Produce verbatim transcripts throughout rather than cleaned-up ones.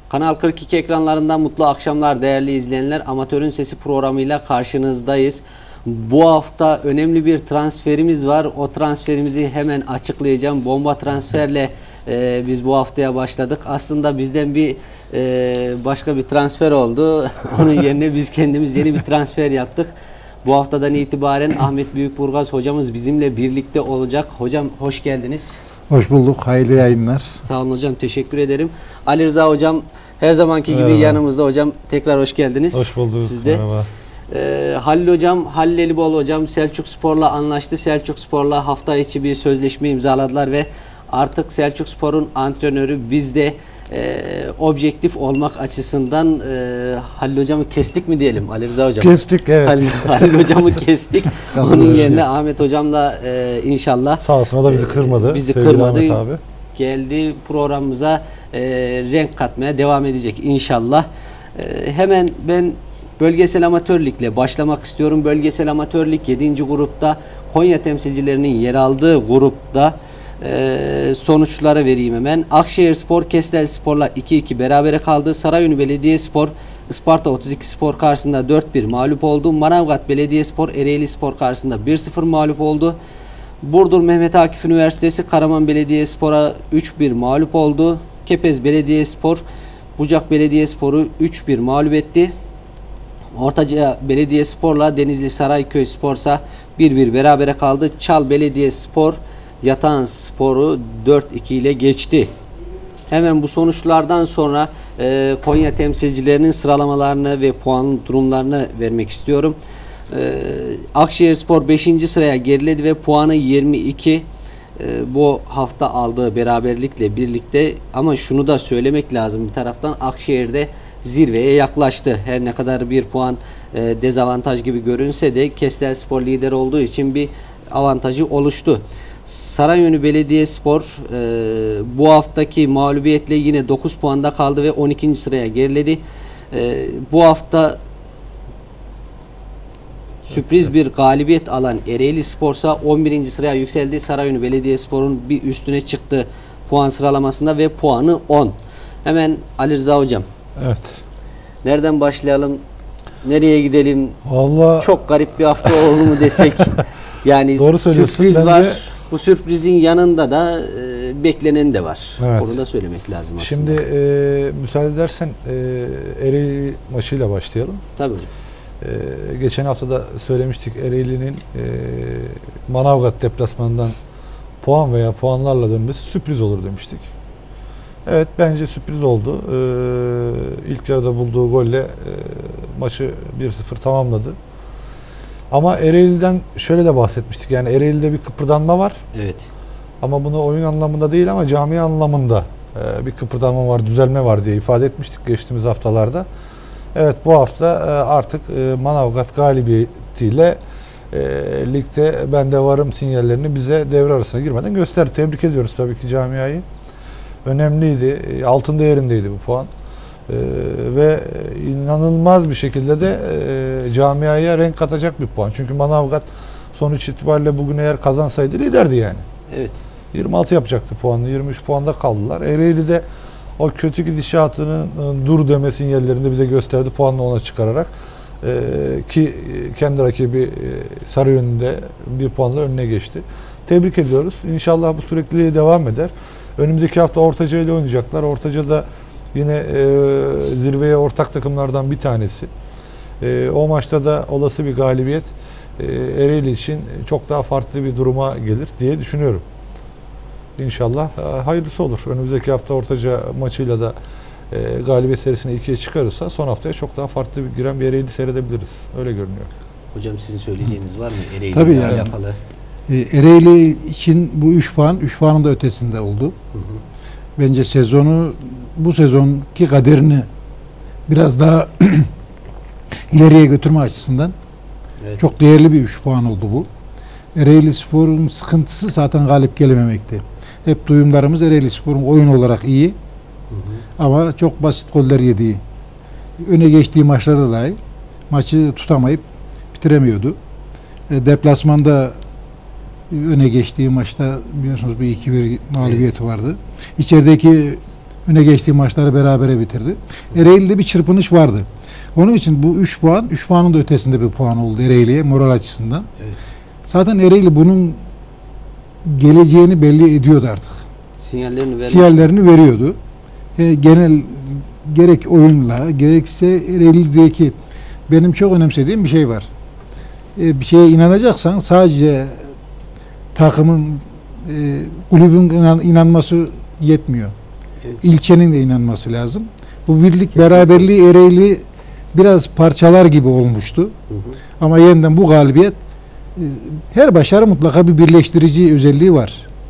Kanal kırk iki ekranlarından mutlu akşamlar değerli izleyenler. Amatörün Sesi programıyla karşınızdayız. Bu hafta önemli bir transferimiz var. O transferimizi hemen açıklayacağım. Bomba transferle e, biz bu haftaya başladık. Aslında bizden bir e, başka bir transfer oldu. Onun yerine biz kendimiz yeni bir transfer yaptık. Bu haftadan itibaren Ahmet Büyükburgaz hocamız bizimle birlikte olacak. Hocam hoş geldiniz. Hoş bulduk. Hayırlı yayınlar. Sağ olun hocam. Teşekkür ederim. Ali Rıza hocam her zamanki gibi Merhaba. yanımızda hocam. Tekrar hoş geldiniz. Hoş bulduk. Siz de. Merhaba. Ee, Halil hocam, Halil Elibol hocam Selçukspor'la anlaştı. Selçukspor'la hafta içi bir sözleşme imzaladılar ve artık Selçukspor'un antrenörü. Biz de e, objektif olmak açısından e, Halil hocamı kestik mi diyelim Ali Rıza hocam? Kestik, evet. Halil, Halil hocamı kestik. Onun yerine Ahmet hocamla e, inşallah. Sağ olsun, o da bizi kırmadı. Bizi Sevgili kırmadı. Ahmet abi. Geldi programımıza e, renk katmaya devam edecek inşallah. E, hemen ben bölgesel amatör ligle başlamak istiyorum. Bölgesel amatör lig yedinci grupta Konya temsilcilerinin yer aldığı grupta e, sonuçlara vereyim hemen. Akşehirspor Kestelspor'la iki iki berabere kaldı. Sarayönü Belediyespor Isparta otuz iki Spor karşısında dört bir mağlup oldu. Manavgat Belediyespor Ereğlispor karşısında bir sıfır mağlup oldu. Burdur Mehmet Akif Üniversitesi Karaman Belediyespor'a üç bir mağlup oldu. Kepez Belediyespor Bucak Belediyespor'u üç bir mağlup etti. Ortaca Belediyespor'la Denizli Sarayköy Spor'sa bir bir berabere kaldı. Çal Belediyespor Yatağan Spor'u dört iki ile geçti. Hemen bu sonuçlardan sonra e, Konya temsilcilerinin sıralamalarını ve puan durumlarını vermek istiyorum. Ee, Akşehirspor beşinci sıraya geriledi ve puanı yirmi iki. Ee, bu hafta aldığı beraberlikle birlikte, ama şunu da söylemek lazım bir taraftan, Akşehir'de zirveye yaklaştı. Her ne kadar bir puan e, dezavantaj gibi görünse de Kestelspor lider olduğu için bir avantajı oluştu. Sarayönü Belediyespor e, bu haftaki mağlubiyetle yine dokuz puanda kaldı ve on ikinci sıraya geriledi. E, bu hafta sürpriz bir galibiyet alan Ereğlispor'sa on birinci sıraya yükseldi. Sarayönü Belediyespor'un bir üstüne çıktı puan sıralamasında ve puanı on. Hemen Ali Rıza hocam. Evet. Nereden başlayalım? Nereye gidelim? Vallahi çok garip bir hafta oldu mu desek. Yani doğru söylüyorsun. sürpriz Bence var. Bu sürprizin yanında da e, beklenen de var. Evet. Onu da söylemek lazım aslında. Şimdi e, müsaade edersen e, Ereğli maçıyla başlayalım. Tabii hocam. Ee, geçen hafta da söylemiştik, Ereğli'nin e, Manavgat deplasmanından puan veya puanlarla dönmesi sürpriz olur demiştik. Evet, bence sürpriz oldu. Ee, ilk yarıda bulduğu golle e, maçı bir sıfır tamamladı. Ama Ereğli'den şöyle de bahsetmiştik. Yani Ereğli'de bir kıpırdanma var. Evet. Ama bunu oyun anlamında değil ama cami anlamında e, bir kıpırdanma var, düzelme var diye ifade etmiştik geçtiğimiz haftalarda. Evet, bu hafta artık Manavgat galibiyetiyle e, ligde ben de varım sinyallerini bize devre arasına girmeden gösterdi. Tebrik ediyoruz tabii ki camiayı. Önemliydi. Altın değerindeydi bu puan. E, ve inanılmaz bir şekilde de e, camiaya renk katacak bir puan. Çünkü Manavgat sonuç itibariyle bugün eğer kazansaydı liderdi yani. Evet. yirmi altı yapacaktı puanını. yirmi üç puanda kaldılar. Ereğli'de o kötü gidişatının dur deme sinyallerini de bize gösterdi, puanla ona çıkararak. Ee, ki kendi rakibi e, Sarayönü'nde bir puanla önüne geçti. Tebrik ediyoruz. İnşallah bu sürekliliğe devam eder. Önümüzdeki hafta Ortaca ile oynayacaklar. Ortaca da yine e, zirveye ortak takımlardan bir tanesi. E, o maçta da olası bir galibiyet e, Ereğli için çok daha farklı bir duruma gelir diye düşünüyorum. İnşallah hayırlısı olur. Önümüzdeki hafta Ortaca maçıyla da e, galibiyet serisini ikiye çıkarırsa son haftaya çok daha farklı bir giren bir Ereğli seyredebiliriz. Öyle görünüyor. Hocam sizin söyleyeceğiniz var mı Ereğli Tabii ile yani. alakalı? E, Ereğli için bu üç puan, üç puanın da ötesinde oldu. Hı hı. Bence sezonu, bu sezonki kaderini biraz daha ileriye götürme açısından Evet. çok değerli bir üç puan oldu bu. Ereğlispor'un sıkıntısı zaten galip gelememekti. Hep duyumlarımız Ereğlispor'un oyun olarak iyi, hı hı, ama çok basit goller yediği, öne geçtiği maçlarda dahi maçı tutamayıp bitiremiyordu. E, deplasmanda öne geçtiği maçta biliyorsunuz bir iki bir mağlubiyeti vardı. İçerideki Öne geçtiği maçları berabere bitirdi. Ereğli'de bir çırpınış vardı. Onun için bu üç puan, üç puanın da ötesinde bir puan oldu Ereğli'ye moral açısından. Evet. Zaten Ereğli bunun geleceğini belli ediyordu artık. Sinyallerini vermiş. Sinyallerini veriyordu. E, genel gerek oyunla gerekse Ereğli'deki benim çok önemsediğim bir şey var. E, bir şeye inanacaksan sadece takımın, e, kulübün inan, inanması yetmiyor. Evet. İlçenin de inanması lazım. Bu birlik, Kesinlikle. beraberliği Ereğli biraz parçalar gibi olmuştu. Hı hı. Ama yeniden bu galibiyet, e, her başarı mutlaka bir birleştirici özelliği var.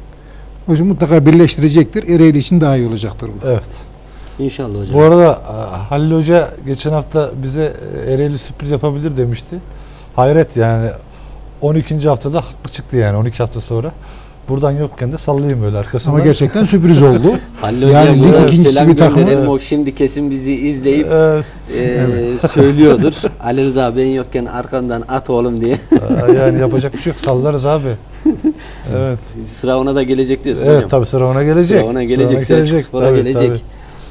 O yüzden mutlaka birleştirecektir. Ereğli için daha iyi olacaktır bu. Evet. İnşallah hocam. Bu arada e, Halil Hoca geçen hafta bize e, Ereğli sürpriz yapabilir demişti. Hayret yani on ikinci haftada haklı çıktı yani on iki hafta sonra. Buradan yokken de sallayayım böyle arkasından. Ama gerçekten sürpriz oldu. Halil Hoca'ya Yani lig buradan ikincisi selam bir takımı. gönderelim. O şimdi kesin bizi izleyip Evet. e, söylüyordur. Ali Rıza ben yokken arkamdan at oğlum diye. Aa, yani yapacak bir şey yok. Sallarız abi. Evet. Sıra ona da gelecek diyorsun Evet hocam. tabii sıra ona gelecek. Sıra ona gelecek. Sıra ona Selçuk Spor'a Tabii, gelecek. tabii.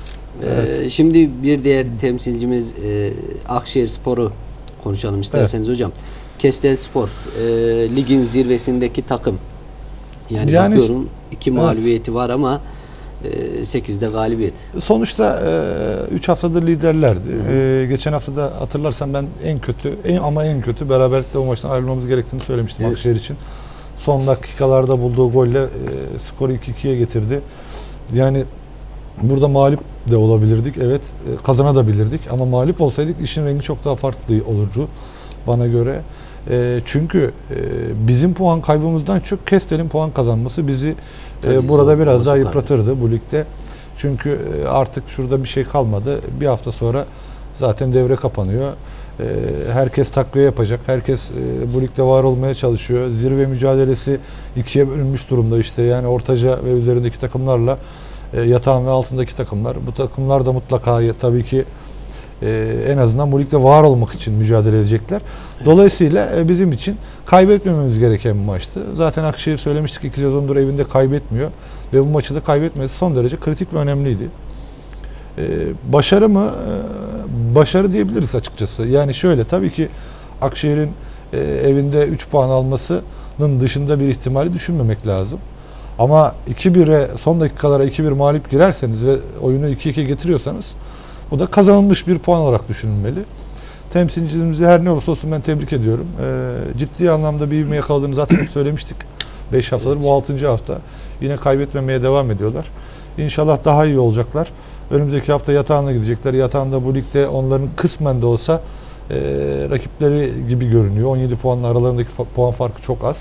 Ee, Şimdi bir diğer temsilcimiz e, Akşehir Spor'u konuşalım isterseniz hocam. Kestel Spor e, ligin zirvesindeki takım. Yani, Yani- bakıyorum iki Evet. mağlubiyeti var ama e, sekizde galibiyet. Sonuçta üç haftadır liderlerdi. E, geçen hafta da hatırlarsan ben en kötü en ama en kötü beraberlikle o maçtan ayrılmamız gerektiğini söylemiştim Evet. Akşehir için. Son dakikalarda bulduğu golle e, skoru iki ikiye getirdi. Yani burada mağlup de olabilirdik. Evet e, kazanabilirdik ama mağlup olsaydık işin rengi çok daha farklı olurdu bana göre. E, çünkü e, bizim puan kaybımızdan çok Kestel'in puan kazanması bizi e, Tabii, burada zor, biraz zor daha kaldı. yıpratırdı bu ligde. Çünkü e, artık şurada bir şey kalmadı. Bir hafta sonra zaten devre kapanıyor. E, herkes takviye yapacak. Herkes e, bu ligde var olmaya çalışıyor. Zirve mücadelesi ikiye bölünmüş durumda işte. Yani ortaca ve üzerindeki takımlarla e, yatağın ve altındaki takımlar. Bu takımlar da mutlaka e, tabii ki e, en azından bu ligde var olmak için mücadele edecekler. Dolayısıyla e, bizim için kaybetmememiz gereken bir maçtı. Zaten Akşehir söylemiştik iki sezondur evinde kaybetmiyor. Ve bu maçı da kaybetmesi son derece kritik ve önemliydi. Ee, başarı mı? Ee, başarı diyebiliriz açıkçası. Yani şöyle tabii ki Akşehir'in e, evinde üç puan almasının dışında bir ihtimali düşünmemek lazım. Ama iki bire son dakikalara iki bir mağlup girerseniz ve oyunu iki iki getiriyorsanız bu da kazanılmış bir puan olarak düşünülmeli. Temsilcimizi her ne olursa olsun ben tebrik ediyorum. Ee, ciddi anlamda bir ivme yakaladığını zaten hep söylemiştik. beş haftadır bu altıncı hafta. Yine kaybetmemeye devam ediyorlar. İnşallah daha iyi olacaklar. Önümüzdeki hafta yatağına gidecekler. Yatağında bu ligde onların kısmen de olsa e, rakipleri gibi görünüyor. on yedi puanla aralarındaki fa- puan farkı çok az.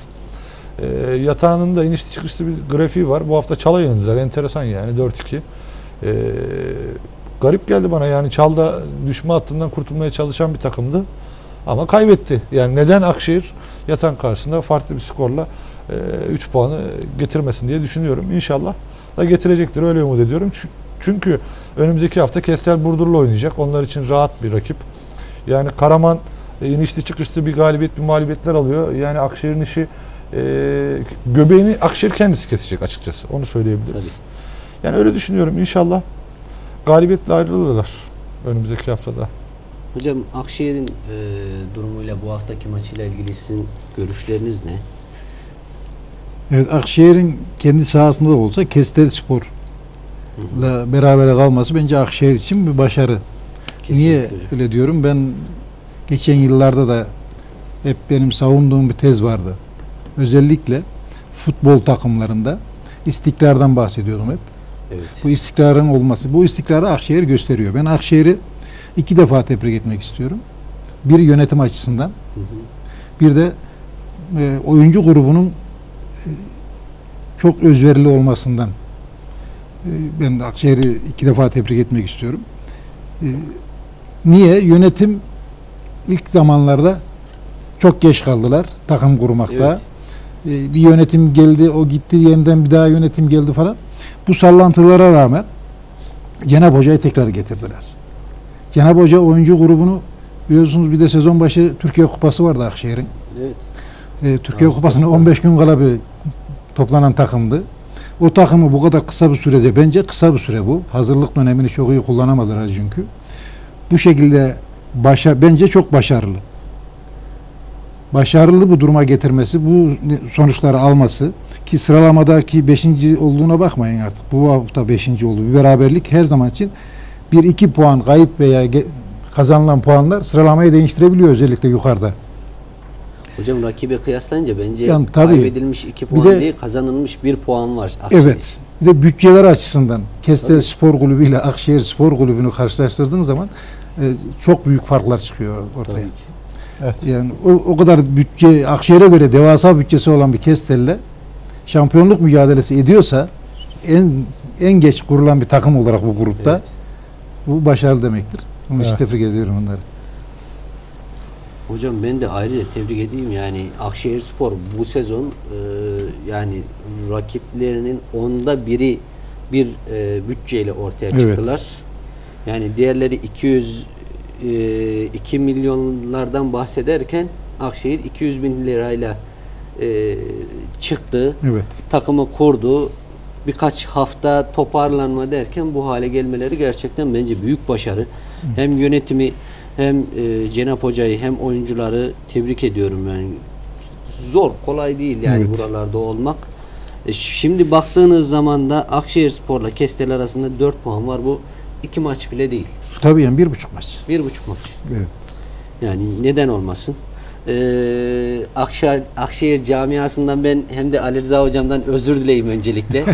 E, yatağının da inişli çıkışlı bir grafiği var. Bu hafta Çal'a yenildiler. Enteresan yani dört iki. E, garip geldi bana yani Çal'da düşme hattından kurtulmaya çalışan bir takımdı. Ama kaybetti. Yani neden Akşehir Yatan karşısında farklı bir skorla üç puanı getirmesin diye düşünüyorum. İnşallah da getirecektir. Öyle umut ediyorum. Çünkü önümüzdeki hafta Kestel Burdur'la oynayacak. Onlar için rahat bir rakip. Yani Karaman inişli çıkışlı bir galibiyet, bir mağlubiyetler alıyor. Yani Akşehir'in işi e, göbeğini Akşehir kendisi kesecek açıkçası. Onu söyleyebiliriz. Tabii. Yani öyle düşünüyorum. İnşallah galibiyetle ayrılırlar önümüzdeki haftada. Hocam Akşehir'in e, durumuyla bu haftaki maçıyla ilgili sizin görüşleriniz ne? Evet, Akşehir'in kendi sahasında da olsa Kestel Spor'la beraber kalması bence Akşehir için bir başarı. Kesinlikle Niye hocam. öyle diyorum? Ben geçen yıllarda da hep benim savunduğum bir tez vardı. Özellikle futbol takımlarında istikrardan bahsediyordum hep. Evet. Bu istikrarın olması, bu istikrarı Akşehir gösteriyor. Ben Akşehir'i iki defa tebrik etmek istiyorum. Bir yönetim açısından, Hı hı. bir de e, oyuncu grubunun e, çok özverili olmasından e, ben de Akşehir'i iki defa tebrik etmek istiyorum. E, niye? Yönetim ilk zamanlarda çok geç kaldılar takım kurmakta. E, bir yönetim geldi, o gitti, yeniden bir daha yönetim geldi falan. Bu sallantılara rağmen Cenab Hoca'yı tekrar getirdiler. Cenab Hoca oyuncu grubunu biliyorsunuz, bir de sezon başı Türkiye Kupası vardı Akşehir'in. Evet. E, Türkiye Ağustos Kupası'na Kupası. on beş gün kala bir toplanan takımdı. O takımı bu kadar kısa bir sürede, bence kısa bir süre bu. Hazırlık dönemini çok iyi kullanamadılar çünkü. Bu şekilde başa, bence çok başarılı. Başarılı bu duruma getirmesi, bu sonuçları alması ki sıralamadaki beşinci olduğuna bakmayın artık. Bu hafta beşinci oldu. Bir beraberlik her zaman için bir iki puan kayıp veya kazanılan puanlar sıralamayı değiştirebiliyor özellikle yukarıda. Hocam rakibe kıyaslayınca bence Yani tabii, kaybedilmiş iki puan de, değil, kazanılmış bir puan var. Akşehir. Evet. Bir de bütçeler açısından Kestel Spor Kulübü ile Akşehir Spor Kulübü'nü karşılaştırdığın zaman e, çok büyük farklar çıkıyor ortaya. Evet. Yani o, o kadar bütçe, Akşehir'e göre devasa bütçesi olan bir Kestel'le şampiyonluk mücadelesi ediyorsa en en geç kurulan bir takım olarak bu grupta, Evet. bu başarılı demektir. Bunu Evet. tebrik ediyorum onları. Hocam ben de ayrıca tebrik edeyim, yani Akşehirspor bu sezon e, yani rakiplerinin onda biri bir e, bütçeyle ortaya Evet. çıktılar. Yani diğerleri iki yüz iki milyonlardan bahsederken Akşehir iki yüz bin lirayla e, çıktı. Evet. Takımı kurdu. Birkaç hafta toparlanma derken bu hale gelmeleri gerçekten bence büyük başarı. Hı. Hem yönetimi hem e, Cenap Hoca'yı hem oyuncuları tebrik ediyorum yani. Zor, kolay değil yani Evet. buralarda olmak. E, şimdi baktığınız zaman da Akşehirspor'la Kestel arasında dört puan var. Bu iki maç bile değil. Tabii yani bir buçuk maç. Bir buçuk maç. Evet. Yani neden olmasın? Ee, Akşehir, Akşehir camiasından ben hem de Ali Rıza hocamdan özür dileyim öncelikle.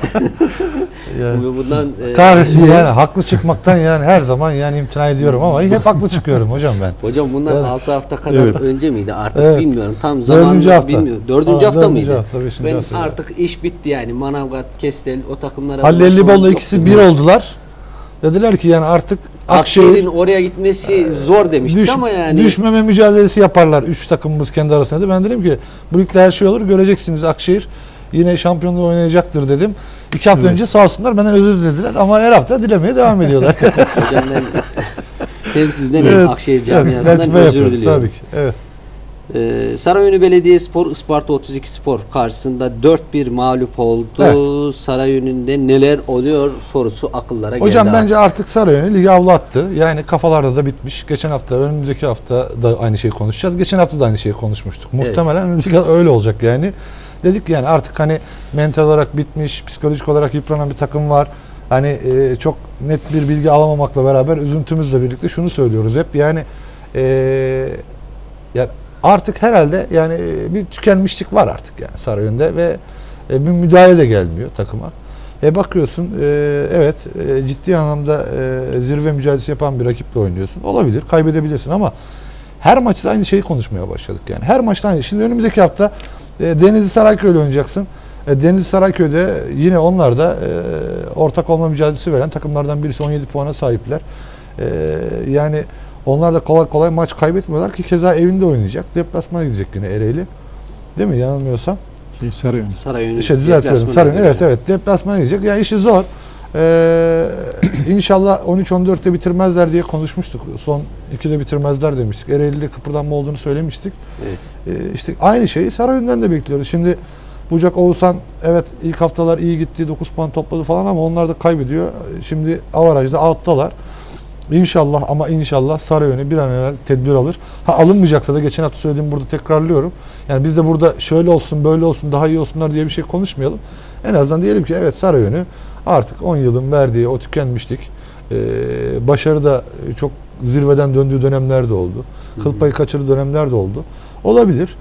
Yani, Bundan e, kahretsin yani haklı çıkmaktan yani her zaman yani imtina ediyorum ama hep haklı çıkıyorum hocam ben. hocam bundan Evet. altı hafta kadar Evet. önce miydi? Artık Evet. bilmiyorum. Tam Dördüncü zamanını hafta. bilmiyorum. Dördüncü Aa, hafta dördüncü mıydı? hafta, beşinci ben hafta. artık iş bitti yani. Manavgat, Kestel o takımlara. Halil ulaşmam Ellibol'la çok ikisi bir sıkıntı. oldular. Dediler ki yani artık Akşehir'in Akşehir oraya gitmesi zor demiştik düş, ama yani. düşmeme mücadelesi yaparlar. Üç takımımız kendi arasında. Ben dedim ki bu ligde her şey olur. Göreceksiniz Akşehir yine şampiyonluğu oynayacaktır dedim. İki hafta Evet. önce sağ olsunlar benden özür dilediler ama her hafta dilemeye devam ediyorlar. Hocam ben hem sizden hem Evet, Akşehir camiasından latife özür yapıyoruz, diliyorum. tabii ki. Evet. Ee, Sarayönü Belediyespor Isparta otuz iki Spor karşısında dört bir mağlup oldu. Evet. Sarayönü'nde neler oluyor sorusu akıllara geldi. Hocam artık. bence artık Sarayönü ligi avlattı. Yani kafalarda da bitmiş. Geçen hafta, önümüzdeki hafta da aynı şeyi konuşacağız. Geçen hafta da aynı şeyi konuşmuştuk. Evet. Muhtemelen önümüzdeki hafta öyle olacak yani. Dedik yani artık hani mental olarak bitmiş, psikolojik olarak yıpranan bir takım var. Hani e, çok net bir bilgi alamamakla beraber üzüntümüzle birlikte şunu söylüyoruz hep. Yani e, yani artık herhalde yani e, bir tükenmişlik var artık yani Sarayönü'nde ve e, bir müdahale de gelmiyor takıma. E bakıyorsun e, evet e, ciddi anlamda e, zirve mücadelesi yapan bir rakiple oynuyorsun. Olabilir, kaybedebilirsin ama her maçta aynı şeyi konuşmaya başladık yani. Her maçta aynı. Şimdi önümüzdeki hafta e, Denizli Sarayköy'le oynayacaksın. E, Denizli Sarayköy'de yine onlar da e, ortak olma mücadelesi veren takımlardan birisi, on yedi puana sahipler. E, yani onlar da kolay kolay maç kaybetmiyorlar ki keza evinde oynayacak. Deplasmana gidecek yine Ereğli. Değil mi? Yanılmıyorsam. Şey, Sarıyönü. Sarayönü İşte düzeltiyorum. deplasmana Sarın. gidiyor. Evet evet. Deplasmana gidecek. Yani işi zor. Ee, inşallah on üç on dörtte bitirmezler diye konuşmuştuk. Son ikide bitirmezler demiştik. Ereğli'de kıpırdanma olduğunu söylemiştik. Evet. Ee, işte aynı şeyi Sarayönü'nden de bekliyoruz. Şimdi Bucak Oğuzhan evet ilk haftalar iyi gitti. dokuz puan topladı falan ama onlar da kaybediyor. Şimdi avarajda alttalar. İnşallah ama inşallah Sarayönü bir an evvel tedbir alır. Ha alınmayacaksa da geçen hafta söylediğim burada tekrarlıyorum. Yani biz de burada şöyle olsun böyle olsun daha iyi olsunlar diye bir şey konuşmayalım. En azından diyelim ki evet Sarayönü artık on yılın verdiği o tükenmişlik e, başarı da çok zirveden döndüğü dönemler de oldu. Kıl payı kaçırdığı dönemler de oldu. Olabilir.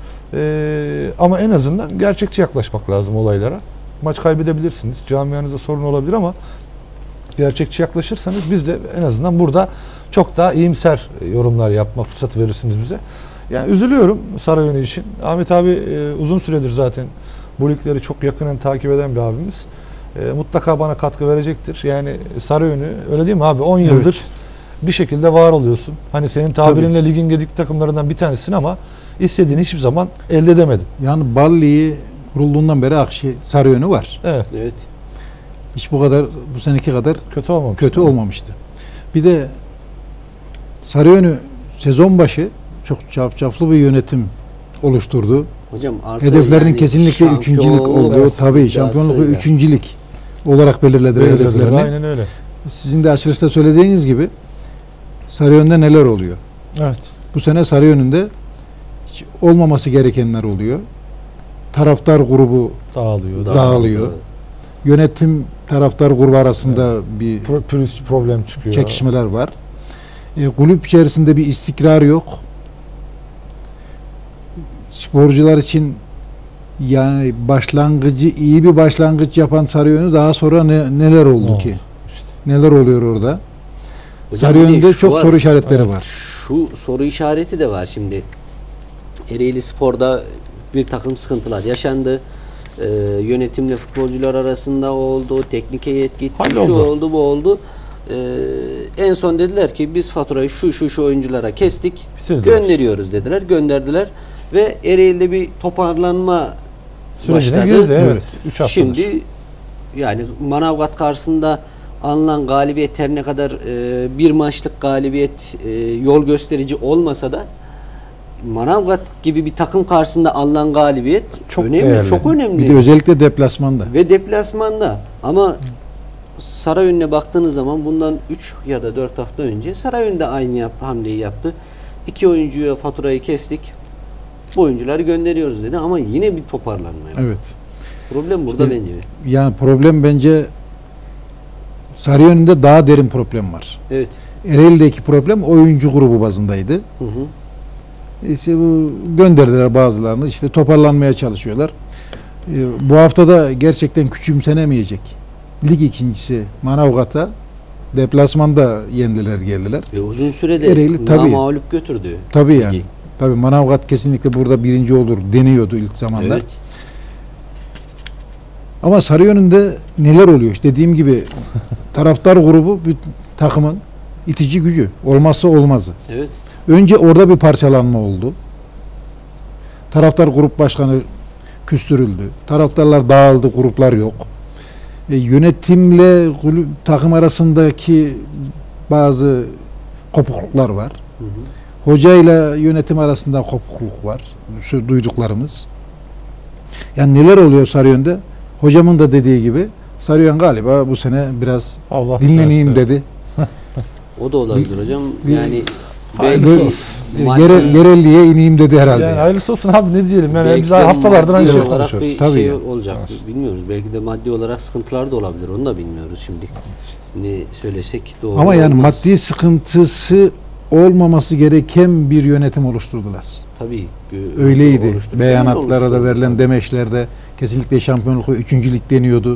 E, ama en azından gerçekçi yaklaşmak lazım olaylara. Maç kaybedebilirsiniz. Camianızda sorun olabilir ama gerçekçi yaklaşırsanız biz de en azından burada çok daha iyimser yorumlar yapma fırsatı verirsiniz bize. Yani üzülüyorum Sarayönü için. Ahmet abi e, uzun süredir zaten bu ligleri çok yakından takip eden bir abimiz. E, mutlaka bana katkı verecektir. Yani Sarayönü öyle değil mi abi? on yıldır evet. bir şekilde var oluyorsun. Hani senin tabirinle Tabii. ligin gedik takımlarından bir tanesin ama istediğini hiçbir zaman elde edemedin. Yani Bal Ligi kurulduğundan beri Akşehir Sarayönü var. Evet. Evet. Hiç bu kadar bu seneki kadar kötü olmamıştı. Kötü olmamıştı. Bir de Sarayönü sezon başı çok çapçaplı bir yönetim oluşturdu. Hocam artı Hedeflerin yani kesinlikle üçüncülük şampiyonluk olduğu, tabii şampiyonluk ve iddiasıyla. üçüncülük olarak belirlediler Belirlediler, hedeflerini. aynen öyle. Sizin de açılışta söylediğiniz gibi Sarıyön'de neler oluyor? Evet. Bu sene Sarıyön'ünde hiç olmaması gerekenler oluyor. Taraftar grubu Dağılıyor. Dağılıyor. Dağılıyor. Yönetim taraftar grubu arasında bir Pro, pürüz problem çıkıyor. çekişmeler var. E, kulüp içerisinde bir istikrar yok. Sporcular için yani başlangıcı iyi bir başlangıç yapan Sarıyönü daha sonra ne, neler oldu Ne oldu? ki? İşte. Neler oluyor orada? Hocam Sarıyön'de bir de şu çok var, soru işaretleri Evet. var. Şu soru işareti de var şimdi. Ereğli Spor'da bir takım sıkıntılar yaşandı. Ee, yönetimle futbolcular arasında oldu. Teknik heyet gitti. Halloldu. Şu oldu, bu oldu. Ee, en son dediler ki biz faturayı şu şu şu oyunculara kestik. Bitirdiler. Gönderiyoruz dediler. Gönderdiler. Ve Ereğli'de bir toparlanma Sürecine başladı. girdi, evet. Evet. Üç haftadır. Şimdi yani Manavgat karşısında alınan galibiyet her ne kadar e, bir maçlık galibiyet e, yol gösterici olmasa da Manavgat gibi bir takım karşısında alınan galibiyet Çok önemli, değerli. çok önemli. Bir de özellikle deplasmanda. Ve deplasmanda. Ama Sarıyönü'ne baktığınız zaman bundan üç ya da dört hafta önce Sarıyön de aynı yaptı, hamleyi yaptı. İki oyuncuya faturayı kestik. Bu oyuncuları gönderiyoruz dedi ama yine bir toparlanma yok. Evet. Problem burada İşte- bence. Yani problem bence Sarıyön'de daha derin problem var. Evet. Ereğli'deki problem oyuncu grubu bazındaydı. Hı hı. İşte bu gönderdiler bazılarını. İşte toparlanmaya çalışıyorlar. Ee, bu hafta da gerçekten küçümsenemeyecek. Lig ikincisi Manavgat'a deplasmanda yendiler geldiler. Ve uzun sürede Ereğli tabii. namağlup götürdü. Tabii yani. Ligi. Tabii Manavgat kesinlikle burada birinci olur deniyordu ilk zamanlar. Evet. Ama Sarıyönü'nde neler oluyor? İşte dediğim gibi taraftar grubu bir takımın itici gücü. Olmazsa olmazı. Evet. Önce orada bir parçalanma oldu. Taraftar grup başkanı küstürüldü. Taraftarlar dağıldı, gruplar yok. E, yönetimle kulüp, takım arasındaki bazı kopukluklar var. Hı hı. Hoca ile yönetim arasında kopukluk var. Sö- Duyduklarımız. Yani neler oluyor Sarıyön'de? Hocamın da dediği gibi Sarıyon galiba bu sene biraz Allah dinleneyim tersi. dedi. O da olabilir hocam. bir- Yani Hayırlısı belki olsun. E, maddi- Yere, yerelliğe ineyim dedi herhalde. Yani hayırlısı olsun abi, ne diyelim. Yani belki biz de haftalardır aynı maddi şey olarak konuşuyoruz. bir Tabii şey ya. olacak. Bilmiyoruz. Belki de maddi olarak sıkıntılar da olabilir. Onu da bilmiyoruz şimdi. Ne söylesek doğru Ama yani olmaz. maddi sıkıntısı olmaması gereken bir yönetim oluşturdular. Tabii. bir- Öyleydi. oluşturdu. Beyanatlara da Oluşturdu. verilen demeçlerde kesinlikle şampiyonluk ve üçüncülük deniyordu.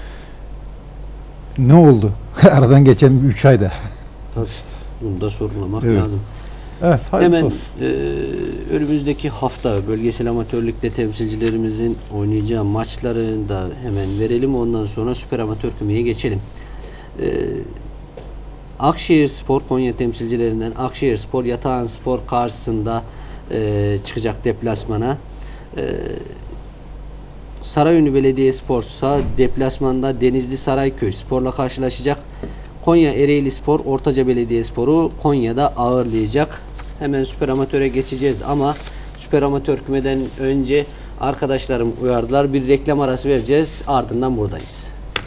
Ne oldu? Aradan geçen üç ayda. Tabii. Bunu da sorgulamak Evet. lazım. Evet, hayırlısı Hemen olsun. e, önümüzdeki hafta bölgesel amatörlükte temsilcilerimizin oynayacağı maçlarını da hemen verelim. Ondan sonra süper amatör kümeye geçelim. E, Akşehir Spor Konya temsilcilerinden Akşehir Spor Yatağan Spor karşısında e, çıkacak deplasmana. E, Sarayönü Belediyespor deplasmanda Denizli Sarayköy Spor'la karşılaşacak. Konya Ereğli Spor Ortaca Belediyespor'u Konya'da ağırlayacak. Hemen süper amatöre geçeceğiz ama süper amatör kümeden önce arkadaşlarım uyardılar. Bir reklam arası vereceğiz. Ardından buradayız.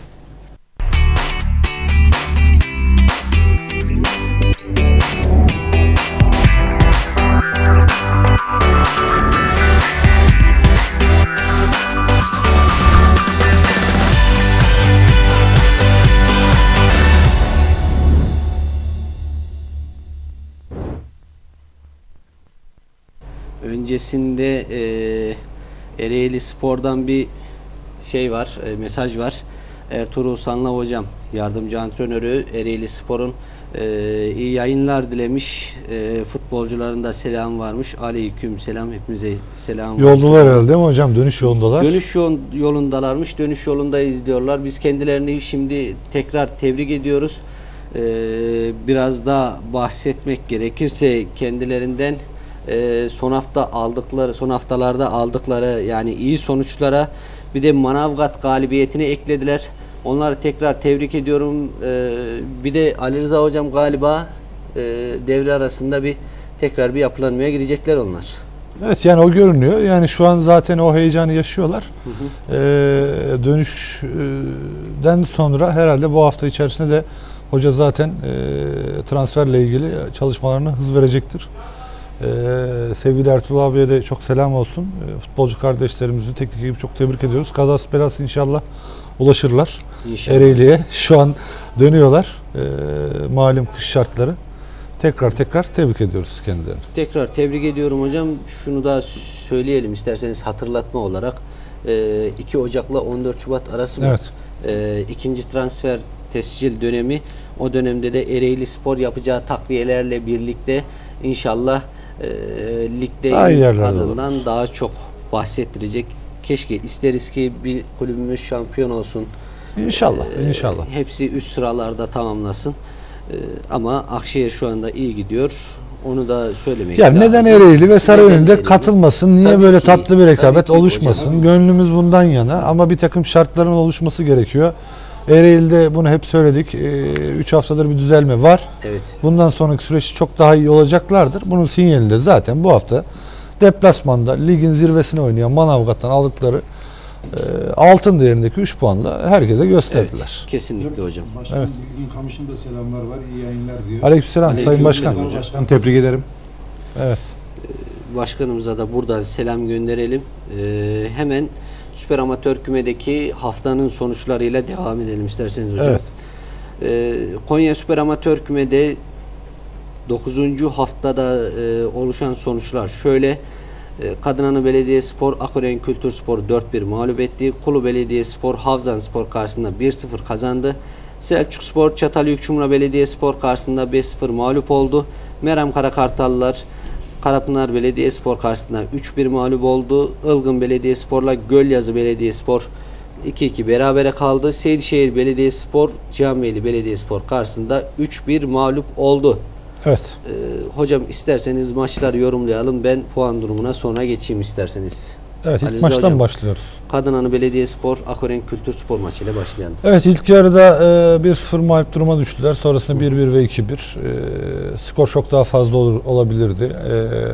Öncesinde e, Ereğli Spor'dan bir şey var, e, mesaj var. Ertuğrul Sanla hocam, yardımcı antrenörü Ereğli Spor'un e, iyi yayınlar dilemiş. E, futbolcuların da selam varmış. Aleyküm selam, hepimize selam var. Yoldalar herhalde değil mi hocam? Dönüş yolundalar. Dönüş yol- yolundalarmış. Dönüş yolunda izliyorlar. Biz kendilerini şimdi tekrar tebrik ediyoruz. Ee, biraz da bahsetmek gerekirse kendilerinden e, son hafta aldıkları, son haftalarda aldıkları yani iyi sonuçlara bir de Manavgat galibiyetini eklediler. Onları tekrar tebrik ediyorum. Ee, bir de Ali Rıza hocam galiba e, devre arasında bir tekrar bir yapılanmaya girecekler onlar. Evet, yani o görünüyor. Yani şu an zaten o heyecanı yaşıyorlar. Hı hı. Ee, dönüşten sonra herhalde bu hafta içerisinde de hoca zaten e, transferle ilgili çalışmalarına hız verecektir. Ee, sevgili Ertuğrul abiye de çok selam olsun. Ee, futbolcu kardeşlerimizi, teknik ekibi çok tebrik ediyoruz. Kazası belası inşallah ulaşırlar İnşallah. Ereğli'ye. Şu an dönüyorlar. Ee, malum kış şartları. Tekrar tekrar tebrik ediyoruz kendilerini. Tekrar tebrik ediyorum hocam. Şunu da söyleyelim isterseniz hatırlatma olarak. Ee, iki Ocak'la on dört Şubat arası mı? Evet. Ee, ikinci transfer tescil dönemi. O dönemde de Ereğli Spor yapacağı takviyelerle birlikte inşallah e, ligde Daha iyi yerlerde adından oluruz. daha çok bahsettirecek. Keşke isteriz ki bir kulübümüz şampiyon olsun. İnşallah, Ee, inşallah. Hepsi üst sıralarda tamamlasın. Ee, ama Akşehir şu anda iyi gidiyor. Onu da söylemek Ya lazım. neden Ereğli ve Sarıyer'de Neden Ereğli? katılmasın? Niye Tabii böyle ki, tatlı bir rekabet tabii ki oluşmasın? hocam. Gönlümüz bundan yana ama bir takım şartların oluşması gerekiyor. Ereğli'de bunu hep söyledik. üç haftadır bir düzelme var. Evet. Bundan sonraki süreç çok daha iyi olacaklardır. Bunun sinyalini de zaten bu hafta deplasmanda ligin zirvesine oynayan Manavgat'tan aldıkları e, altın değerindeki üç puanla herkese gösterdiler. Evet, kesinlikle hocam. Başkanım, Evet. Bilgin Kamış'ın da selamlar var. İyi yayınlar diyor. Aleykümselam Sayın Aleyküm Başkan. selam hocam. Başkan tebrik ederim. Evet. Başkanımıza da buradan selam gönderelim. Ee, hemen Süper Amatör Küme'deki haftanın sonuçlarıyla devam edelim isterseniz hocam. Evet. Ee, Konya Süper Amatör Küme'de dokuzuncu haftada e, oluşan sonuçlar şöyle. E, Kadınanı Belediyespor Akören Kültürspor dört bir mağlup etti. Kulu Belediyespor Havzanspor karşısında bir sıfır kazandı. Selçukspor Çatalhöyük Belediyespor karşısında beş sıfır mağlup oldu. Meram Karakartallılar Karapınar Belediyespor karşısında üç bir mağlup oldu. Ilgın Belediyespor'la Gölyazı Belediyespor iki iki berabere kaldı. Seydişehir Belediyespor Cihanbeyli Belediyespor karşısında üç bir mağlup oldu. Evet. Ee, hocam isterseniz maçları yorumlayalım. Ben puan durumuna sonra geçeyim isterseniz. Evet, ilk Ali Rıza maçtan hocam. başlıyoruz. Kadınanı Belediyespor Akören Kültürspor maçıyla başlayalım. Evet, ilk yarıda e, bir sıfır mağlup duruma düştüler. Sonrasında bir bir ve iki bir. E, skor çok daha fazla olur, olabilirdi. E,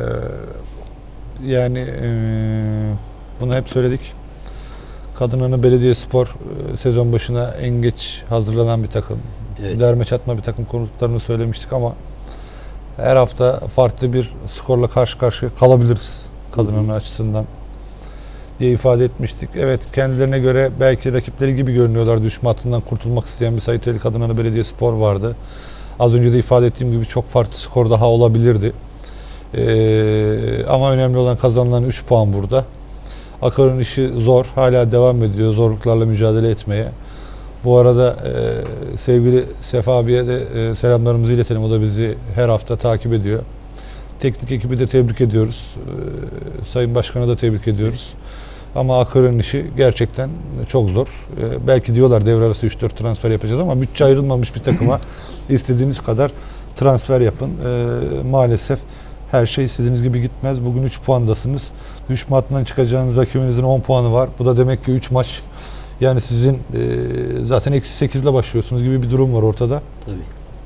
yani e, bunu hep söyledik. Kadınanı Belediyespor e, sezon başına en geç hazırlanan bir takım. Evet. Derme çatma bir takım kurduklarını söylemiştik ama her hafta farklı bir skorla karşı karşıya kalabiliriz Kadınanı açısından diye ifade etmiştik. Evet, kendilerine göre belki rakipleri gibi görünüyorlar. Düşme hattından kurtulmak isteyen bir Sayıteli Kadınanı Belediyespor vardı. Az önce de ifade ettiğim gibi çok farklı skor daha olabilirdi. Ee, ama önemli olan kazanılan üç puan burada. Akör'ün işi zor. Hala devam ediyor zorluklarla mücadele etmeye. Bu arada e, sevgili Sefa abiye de e, selamlarımızı iletelim. O da bizi her hafta takip ediyor. Teknik ekibi de tebrik ediyoruz. E, Sayın Başkan'a da tebrik ediyoruz. Ama Akör'ün işi gerçekten çok zor. E, belki diyorlar devre arası üç dört transfer yapacağız ama bütçe ayrılmamış bir takıma istediğiniz kadar transfer yapın. E, maalesef her şey istediğiniz gibi gitmez. Bugün üç puandasınız. Düşme hattından çıkacağınız rakibinizin on puanı var. Bu da demek ki üç maç. Yani sizin e, zaten eksi sekiz ile başlıyorsunuz gibi bir durum var ortada. Tabii.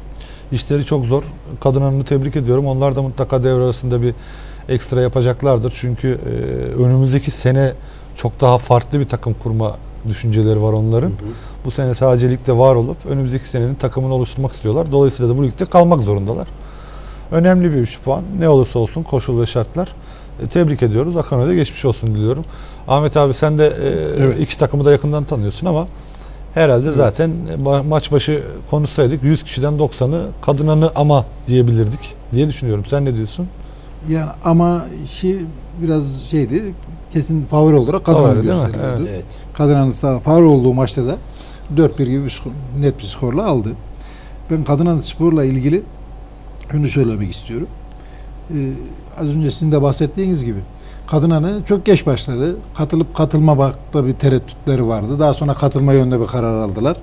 İşleri çok zor. Kadınlarını tebrik ediyorum. Onlar da mutlaka devre arasında bir ekstra yapacaklardır. Çünkü e, önümüzdeki sene çok daha farklı bir takım kurma düşünceleri var onların. Hı hı. Bu sene sadece ligde var olup önümüzdeki senenin takımını oluşturmak istiyorlar. Dolayısıyla da bu ligde kalmak zorundalar. Önemli bir üç puan. Ne olursa olsun koşul ve şartlar. E, tebrik ediyoruz. Akön'e de geçmiş olsun diliyorum. Ahmet abi sen de e, Evet. iki takımı da yakından tanıyorsun ama herhalde evet. zaten ma- maç başı konuşsaydık yüz kişiden doksanı Kadınanı ama diyebilirdik diye düşünüyorum. Sen ne diyorsun? Yani ama şey biraz şeydi, kesin favori olarak Favori, Kadınanı değil mi? gösteriliyordu. Evet. Kadınanı sağ- favori olduğu maçta da dört bir gibi bir skor, net bir skorla aldı. Ben Kadınanı Spor'la ilgili şunu söylemek istiyorum. Ee, az önce sizin de bahsettiğiniz gibi Kadınanı çok geç başladı. Katılıp katılmamakta bir tereddütleri vardı. Daha sonra katılma yönünde bir karar aldılar.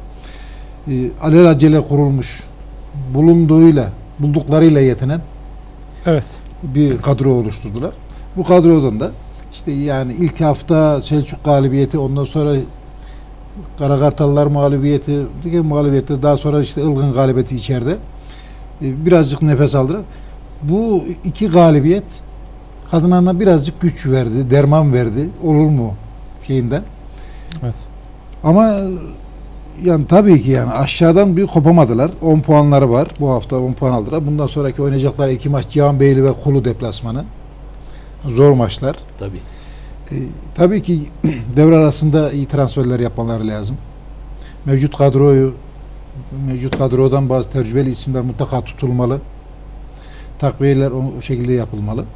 Ee, alelacele kurulmuş, bulunduğuyla, bulduklarıyla yetinen Evet. bir kadro oluşturdular. Bu kadrodan da işte yani ilk hafta Selçuk galibiyeti, ondan sonra Karakartallar mağlubiyeti, mağlubiyeti, daha sonra işte Ilgın galibiyeti içeride. Ee, birazcık nefes aldılar. Bu iki galibiyet Kadınlarına birazcık güç verdi, derman verdi. Olur mu şeyinden. Evet. Ama yani tabii ki yani aşağıdan bir kopamadılar. on puanları var. Bu hafta on puan aldılar. Bundan sonraki oynayacakları iki maç Cihanbeyli ve Kulu deplasmanı. Zor maçlar. Tabii. E, tabii ki devre arasında iyi transferler yapmaları lazım. Mevcut kadroyu mevcut kadrodan bazı tecrübeli isimler mutlaka tutulmalı. Takviyeler o, o şekilde yapılmalı.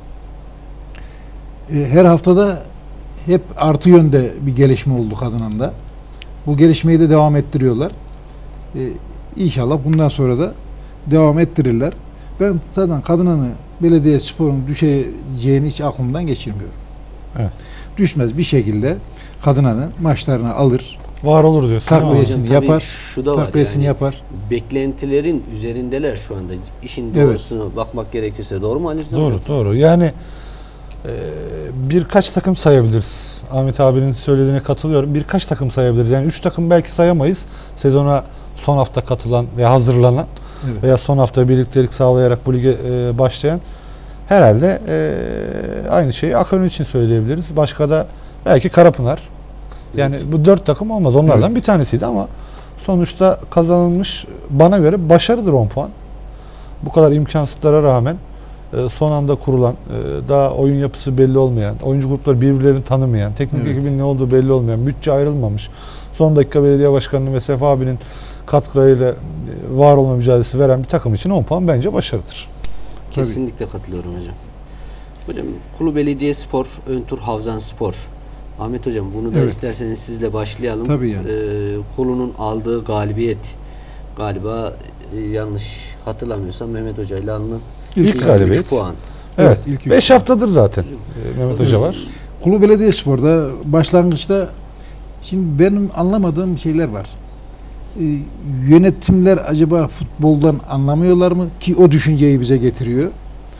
E, her haftada hep artı yönde bir gelişme oldu kadınında. Bu gelişmeyi de devam ettiriyorlar. E, İnşallah bundan sonra da devam ettirirler. Ben zaten kadınını belediye sporun düşeceğini hiç aklımdan geçirmiyorum. Evet. Düşmez bir şekilde kadınını maçlarına alır. Var olur diyorsun. değil mi? Takviyesini Hocam, tabii yapar. şu da var Takviyesini yani. yapar. Beklentilerin üzerindeler şu anda. İşin Evet. doğrusunu bakmak gerekirse. Doğru mu Ali Rıza Doğru hocam? doğru. Yani e, birkaç takım sayabiliriz. Ahmet abinin söylediğine katılıyorum. Birkaç takım sayabiliriz. Yani üç takım belki sayamayız. Sezona son hafta katılan ve hazırlanan Evet. veya son hafta birliktelik sağlayarak bu lige e, başlayan herhalde e, aynı şeyi Akön için söyleyebiliriz. Başka da belki Karapınar. Yani bu dört takım olmaz. Onlardan Evet. bir tanesiydi ama sonuçta kazanılmış bana göre başarıdır on puan. Bu kadar imkansızlara rağmen e, son anda kurulan, e, daha oyun yapısı belli olmayan, oyuncu grupları birbirlerini tanımayan, teknik Evet. ekibin ne olduğu belli olmayan, bütçe ayrılmamış, son dakika belediye başkanı ve Sefa abinin katkılarıyla e, var olma mücadelesi veren bir takım için on puan bence başarıdır. Kesinlikle katılıyorum hocam. Hocam Kulu Belediyespor, Öntur Havzanspor. Ahmet hocam bunu da Evet. isterseniz sizle başlayalım. Tabii yani. Ee, Kulu'nun aldığı galibiyet galiba e, yanlış hatırlamıyorsam Mehmet Hoca ile alınan İlk üç galibiyet. puan. Evet. ilk üç beş puan. haftadır zaten e, Mehmet Hoca var. Kulu Belediyespor'da başlangıçta şimdi benim anlamadığım şeyler var. Ee, yönetimler acaba futboldan anlamıyorlar mı? Ki o düşünceyi bize getiriyor.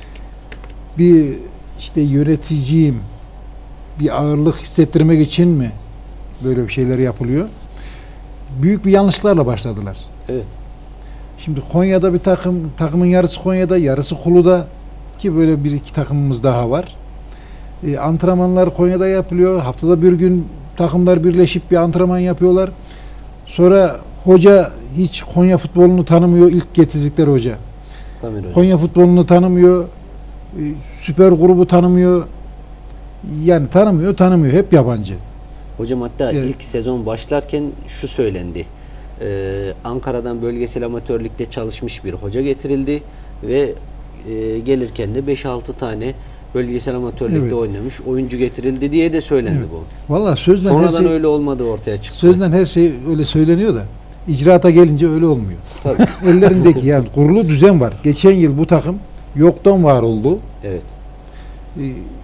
Bir işte yöneticiyim, bir ağırlık hissettirmek için mi böyle bir şeyler yapılıyor? Büyük bir yanlışlarla başladılar. Evet. Şimdi Konya'da bir takım, takımın yarısı Konya'da, yarısı Kulu'da ki böyle bir iki takımımız daha var. E, antrenmanlar Konya'da yapılıyor. Haftada bir gün takımlar birleşip bir antrenman yapıyorlar. Sonra hoca hiç Konya futbolunu tanımıyor. İlk getirdikleri hoca. Tabii hocam. Konya futbolunu tanımıyor. E, süper grubu tanımıyor. Yani tanımıyor, tanımıyor. Hep yabancı. Hocam hatta Evet. ilk sezon başlarken şu söylendi. Ee, Ankara'dan bölgesel amatörlükte çalışmış bir hoca getirildi ve e, gelirken de beş altı tane bölgesel amatörlükte Evet. oynamış oyuncu getirildi diye de söylendi Evet. bu. Vallahi sözden her Sonradan şey, öyle olmadı ortaya çıktı. sözden her şey öyle söyleniyor da icraata gelince öyle olmuyor. Tabii. Ellerindeki yani kurulu düzen var. Geçen yıl bu takım yoktan var oldu. Evet. Ee,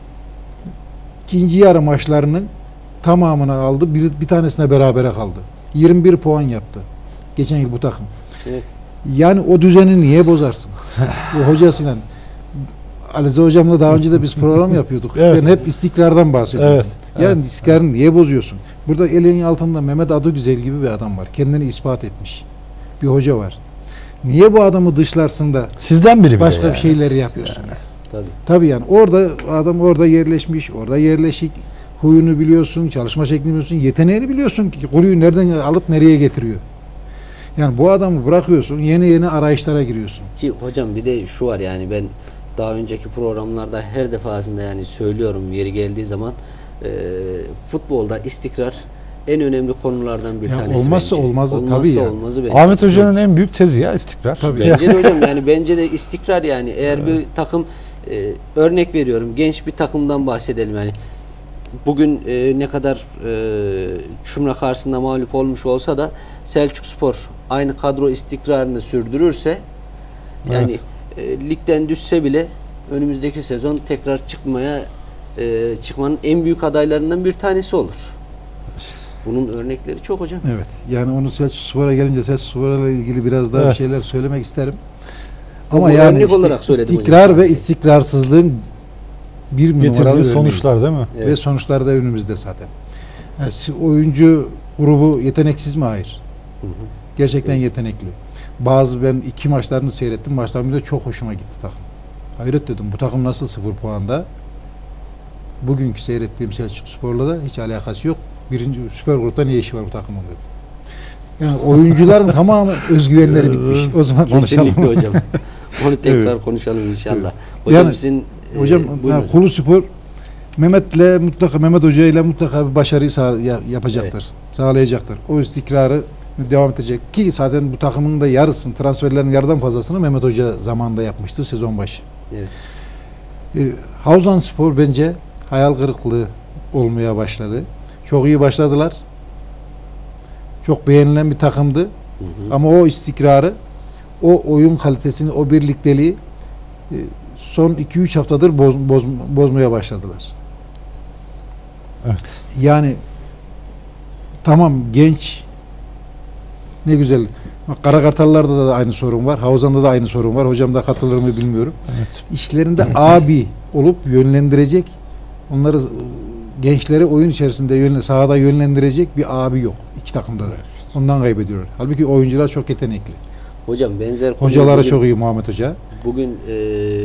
ikinci yarı maçlarının tamamını aldı. Bir, bir tanesine berabere kaldı. yirmi bir puan yaptı. Geçen yıl bu takım. Evet. Yani o düzeni niye bozarsın? Bu hocasıyla Ali Rıza hocamla daha önce de biz program yapıyorduk. Evet. Ben hep istikrardan bahsediyorum. Evet, Yani evet, istikrarını niye bozuyorsun? Burada elin altında Mehmet Adıgüzel gibi bir adam var. Kendini ispat etmiş. Bir hoca var. Niye bu adamı dışlarsın da Sizden biri bile başka yani. bir şeyleri yapıyorsun? Tabii. Tabii yani orada adam orada yerleşmiş, orada yerleşik, huyunu biliyorsun, çalışma şeklini biliyorsun, yeteneğini biliyorsun ki kuruyu nereden alıp nereye getiriyor. Yani bu adamı bırakıyorsun, yeni yeni arayışlara giriyorsun. Ki hocam bir de şu var yani ben daha önceki programlarda her defasında yani söylüyorum yeri geldiği zaman e, futbolda istikrar en önemli konulardan bir Ya tanesi olmazsa bence. olmazı, olmazsa tabii yani. olmazı bence. Ahmet Hoca'nın en büyük tezi ya istikrar. Tabii. Bence de hocam yani bence de istikrar yani eğer bir takım e, örnek veriyorum genç bir takımdan bahsedelim yani bugün e, ne kadar e, Çumra karşısında mağlup olmuş olsa da Selçukspor aynı kadro istikrarını sürdürürse yani e, ligden düşse bile önümüzdeki sezon tekrar çıkmaya e, çıkmanın en büyük adaylarından bir tanesi olur. Bunun örnekleri çok hocam. Evet. Yani onu Selçukspor'a gelince Selçukspor'la ilgili biraz daha Evet. bir şeyler söylemek isterim. Bu Ama bir yani örnek işte olarak söyledim istikrar hocam. ve istikrarsızlığın bir numaralı Getirdiği örneği. sonuçlar değil mi? Evet. Ve sonuçlar da önümüzde zaten. Yani si- oyuncu grubu yeteneksiz mi? Hayır. Hı hı. Gerçekten Evet. yetenekli. Bazı ben iki maçlarını seyrettim. Maçlarında çok hoşuma gitti takım. Hayret dedim bu takım nasıl sıfır puanda? bugünkü seyrettiğim Selçukspor'la da hiç alakası yok. Birinci süper grupta ne işi var bu takımın dedim. Yani oyuncuların tamamı özgüvenleri bitmiş. O zaman konuşalım. Kesinlikle hocam. Onu tekrar Evet. konuşalım inşallah. Hocam Yani, sizin Hocam e, ha, Kulu Spor Mehmet'le mutlaka Mehmet Hoca ile mutlaka bir başarıyı sağ, ya, yapacaktır. Evet. Sağlayacaktır. O istikrarı devam edecek ki zaten bu takımın da yarısını, transferlerin yarıdan fazlasını Mehmet Hoca zamanında yapmıştı sezon başı. Evet. E, Havzan Spor bence hayal kırıklığı olmaya başladı. Çok iyi başladılar. Çok beğenilen bir takımdı. Hı hı. Ama o istikrarı, o oyun kalitesini, o birlikteliği e, son iki üç haftadır boz, boz, bozmaya başladılar. Evet. Yani tamam genç, ne güzel. Bak, Karakartallar'da da aynı sorun var. Havzan'da da aynı sorun var. Hocam da katılır mı bilmiyorum. Evet. İşlerinde abi olup yönlendirecek, onları gençleri oyun içerisinde yönle, sahada yönlendirecek bir abi yok. İki takımda da. Ondan kaybediyorlar. Halbuki oyuncular çok yetenekli. Hocam benzer Hocaları bugün, çok iyi Muhammed Hoca. Bugün e,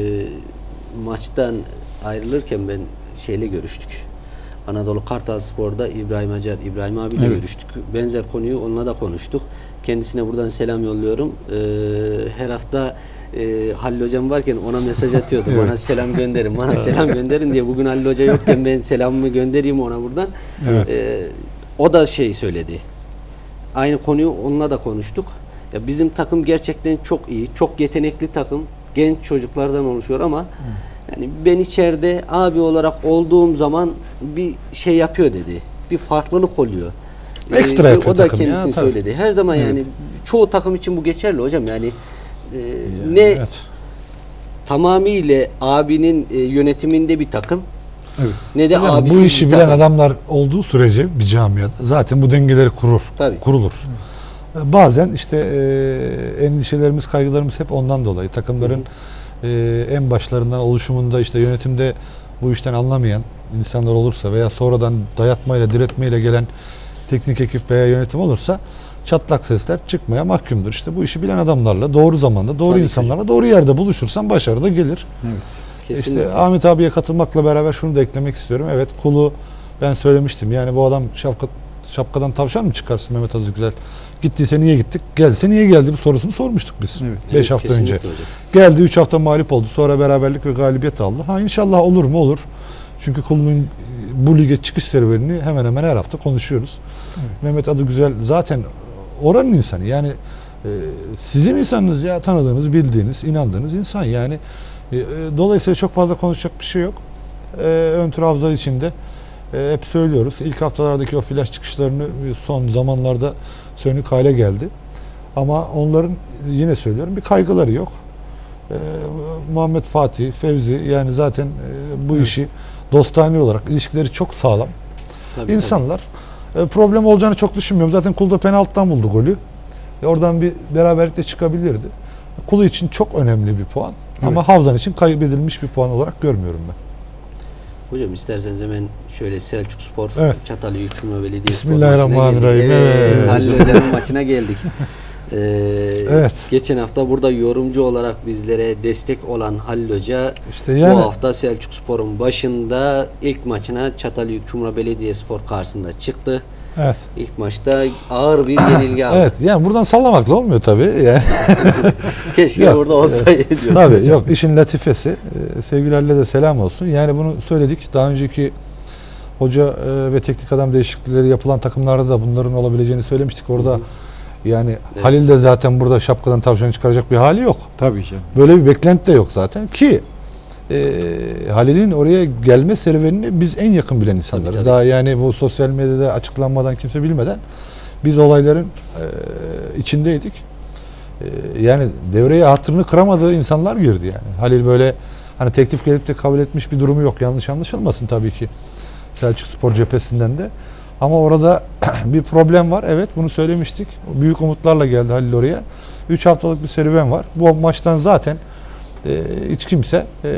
maçtan ayrılırken ben şeyle görüştük. Anadolu Kartalspor'da İbrahim Acar, İbrahim abiyle Evet. görüştük. Benzer konuyu onunla da konuştuk. Kendisine buradan selam yolluyorum. Ee, her hafta e, Halil Hocam varken ona mesaj atıyordu. Evet. Bana selam gönderin, bana selam gönderin diye. Bugün Halil Hoca yokken ben selamımı göndereyim ona buradan. Evet. Ee, o da şey söyledi. Aynı konuyu onunla da konuştuk. Ya bizim takım gerçekten çok iyi, çok yetenekli takım. Genç çocuklardan oluşuyor ama yani ben içeride abi olarak olduğum zaman bir şey yapıyor dedi. Bir farklılık oluyor. Ekstra Ee, yapıyor o da takım ya, kendisini tabii. söyledi. Her zaman Evet. yani çoğu takım için bu geçerli hocam. Yani e, Yani ne evet. tamamıyla abinin e, yönetiminde bir takım, Evet. ne de Yani abisiz bu işi bir bilen takım. adamlar olduğu sürece bir camiada zaten bu dengeleri kurur, Tabii. kurulur. Bazen işte e, endişelerimiz, kaygılarımız hep ondan dolayı. Takımların e, en başlarından oluşumunda işte yönetimde bu işten anlamayan insanlar olursa veya sonradan dayatmayla, diretmeyle gelen teknik ekip veya yönetim olursa çatlak sesler çıkmaya mahkumdur. İşte bu işi bilen adamlarla doğru zamanda, doğru Tabii ki. insanlarla doğru yerde buluşursan başarı da gelir. Evet. Kesinlikle. İşte Ahmet abiye katılmakla beraber şunu da eklemek istiyorum. Evet, Kulu ben söylemiştim. Yani bu adam şapka, şapkadan tavşan mı çıkarsın Mehmet Azizgüler? Gittiyse niye gittik? Geldiyse niye geldi? Bu sorusunu sormuştuk biz. Evet. beş Evet, hafta kesinlikle önce. hocam. Geldi, üç hafta mağlup oldu. Sonra beraberlik ve galibiyet aldı. Ha inşallah olur mu? Olur. Çünkü Kulu'nun bu lige çıkış serüvenini hemen hemen her hafta konuşuyoruz. Evet. Mehmet Adıgüzel zaten oranın insanı. Yani e, sizin insanınız ya, tanıdığınız, bildiğiniz, inandığınız insan. Yani e, e, dolayısıyla çok fazla konuşacak bir şey yok. E, ön tur hafıza içinde e, hep söylüyoruz. İlk haftalardaki o flash çıkışlarını son zamanlarda sönük hale geldi. Ama onların yine söylüyorum bir kaygıları yok. E, Muhammed Fatih, Fevzi yani zaten e, bu Evet. işi dostane olarak ilişkileri çok sağlam. Tabii, İnsanlar e, problem olacağını çok düşünmüyorum. Zaten Kulu da penaltıdan buldu golü. E, oradan bir beraberlikle çıkabilirdi. Kulu için çok önemli bir puan. Ama Evet. Havzan için kaybedilmiş bir puan olarak görmüyorum ben. Hocam isterseniz hemen şöyle Selçukspor, Evet. Çatalhöyük Cumhuriyet Belediyespor Bismillahirrahmanirrahim. maçına geldik. Evet, Evet. Halil Hoca'nın maçına geldik. Ee, Evet. Geçen hafta burada yorumcu olarak bizlere destek olan Halil Hoca İşte yani bu hafta Selçukspor'un başında ilk maçına Çatalhöyük Cumhuriyet Belediyespor karşısında çıktı. evet. İlk maçta ağır bir yenilgi aldı. Evet. Yani buradan sallamakla olmuyor tabii. Yani Keşke Yok, orada olsaydı diyorsun tabii hocam. yok işin latifesi. Ee, sevgili Halil'e de selam olsun. Yani bunu söyledik. Daha önceki hoca e, ve teknik adam değişiklikleri yapılan takımlarda da bunların olabileceğini söylemiştik. Orada Hı hı. yani Evet. Halil de zaten burada şapkadan tavşan çıkaracak bir hali yok. Tabii ki. Böyle bir beklenti de yok zaten ki e, Halil'in oraya gelme serüvenini biz en yakın bilen insanlarız. Tabii, tabii. Daha yani bu sosyal medyada açıklanmadan kimse bilmeden biz olayların e, içindeydik. E, yani devreye hatırını kıramadığı insanlar girdi yani. Halil böyle hani teklif gelip de kabul etmiş bir durumu yok. Yanlış anlaşılmasın tabii ki Selçukspor cephesinden de. Ama orada bir problem var. Evet bunu söylemiştik. Büyük umutlarla geldi Halil oraya. üç haftalık bir serüven var. Bu maçtan zaten e, hiç kimse e,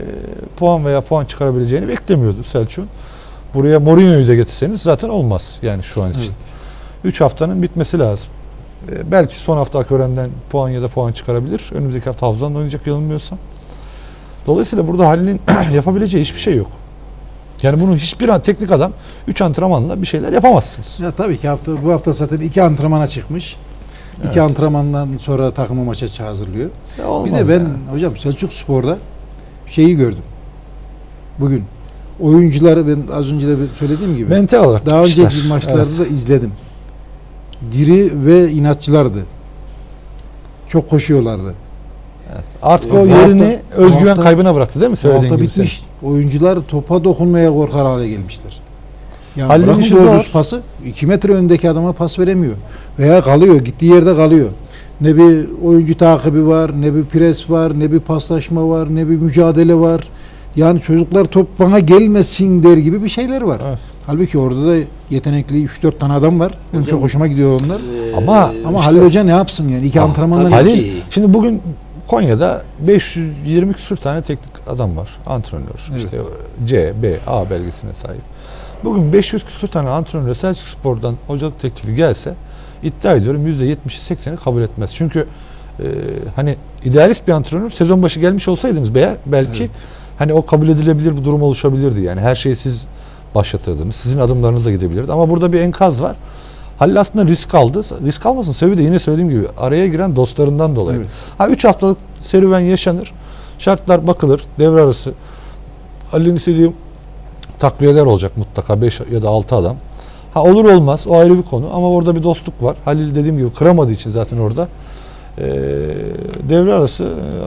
puan veya puan çıkarabileceğini beklemiyordu Selçuk'un. Buraya Mourinho'yu da getirseniz zaten olmaz yani şu an için. Evet. üç haftanın bitmesi lazım. E, belki son hafta Akören'den puan ya da puan çıkarabilir. Önümüzdeki hafta Havzan'da oynayacak yanılmıyorsam. Dolayısıyla burada Halil'in yapabileceği hiçbir şey yok. Yani bunu hiçbir an teknik adam üç antrenmanla bir şeyler yapamazsınız. Ya tabii ki hafta bu hafta zaten iki antrenmana çıkmış. Evet. İki antrenmandan sonra takımı maça hazırlıyor. Ya olmaz Bir de ben yani. hocam Selçukspor'da şeyi gördüm. Bugün oyuncuları ben az önce de söylediğim gibi mental olarak daha gitmişler. önceki maçlarda Evet. da izledim. Diri ve inatçılardı. Çok koşuyorlardı. Artık Bu o hafta- yerini bu özgüven hafta- kaybına bıraktı değil mi? Bu Söylediğin hafta gibi bitmiş. Oyuncular topa dokunmaya korkar hale gelmişler. Yani Halil'in bırakın işi doğru zor. düz pası iki metre öndeki adama pas veremiyor. Veya kalıyor. Gittiği yerde kalıyor. Ne bir oyuncu takibi var, ne bir pres var, ne bir paslaşma var, ne bir mücadele var. Yani çocuklar top bana gelmesin der gibi bir şeyler var. Evet. Halbuki orada da yetenekli üç dört tane adam var. Benim Hocam, çok hoşuma gidiyor onlar. Ee, Ama- Ama İşte- Halil Hoca ne yapsın yani? İki Ah, antrenmanla tabii. ne Halil, yapsın? Halil- şimdi bugün Konya'da beş yüz yirmi küsur tane teknik adam var. Antrenör. Evet. İşte C, B, A belgesine sahip. Bugün beş yüz küsur tane antrenör Selçukspor'dan hocalık teklifi gelse iddia ediyorum yüzde yetmişi sekseni kabul etmez. Çünkü e, hani idealist bir antrenör sezon başı gelmiş olsaydınız be, belki Evet. hani o kabul edilebilir bir durum oluşabilirdi. Yani her şeyi siz başlatırdınız. Sizin adımlarınızla gidebilirdi. Ama burada bir enkaz var. Halil aslında risk aldı. Risk almasın sebebi de yine söylediğim gibi araya giren dostlarından dolayı. Evet. Ha üç haftalık serüven yaşanır. Şartlar bakılır. Devre arası. Halil'in istediği takviyeler olacak mutlaka beş ya da altı adam. Ha olur olmaz o ayrı bir konu ama orada bir dostluk var. Halil dediğim gibi kıramadığı için zaten orada e, devre arası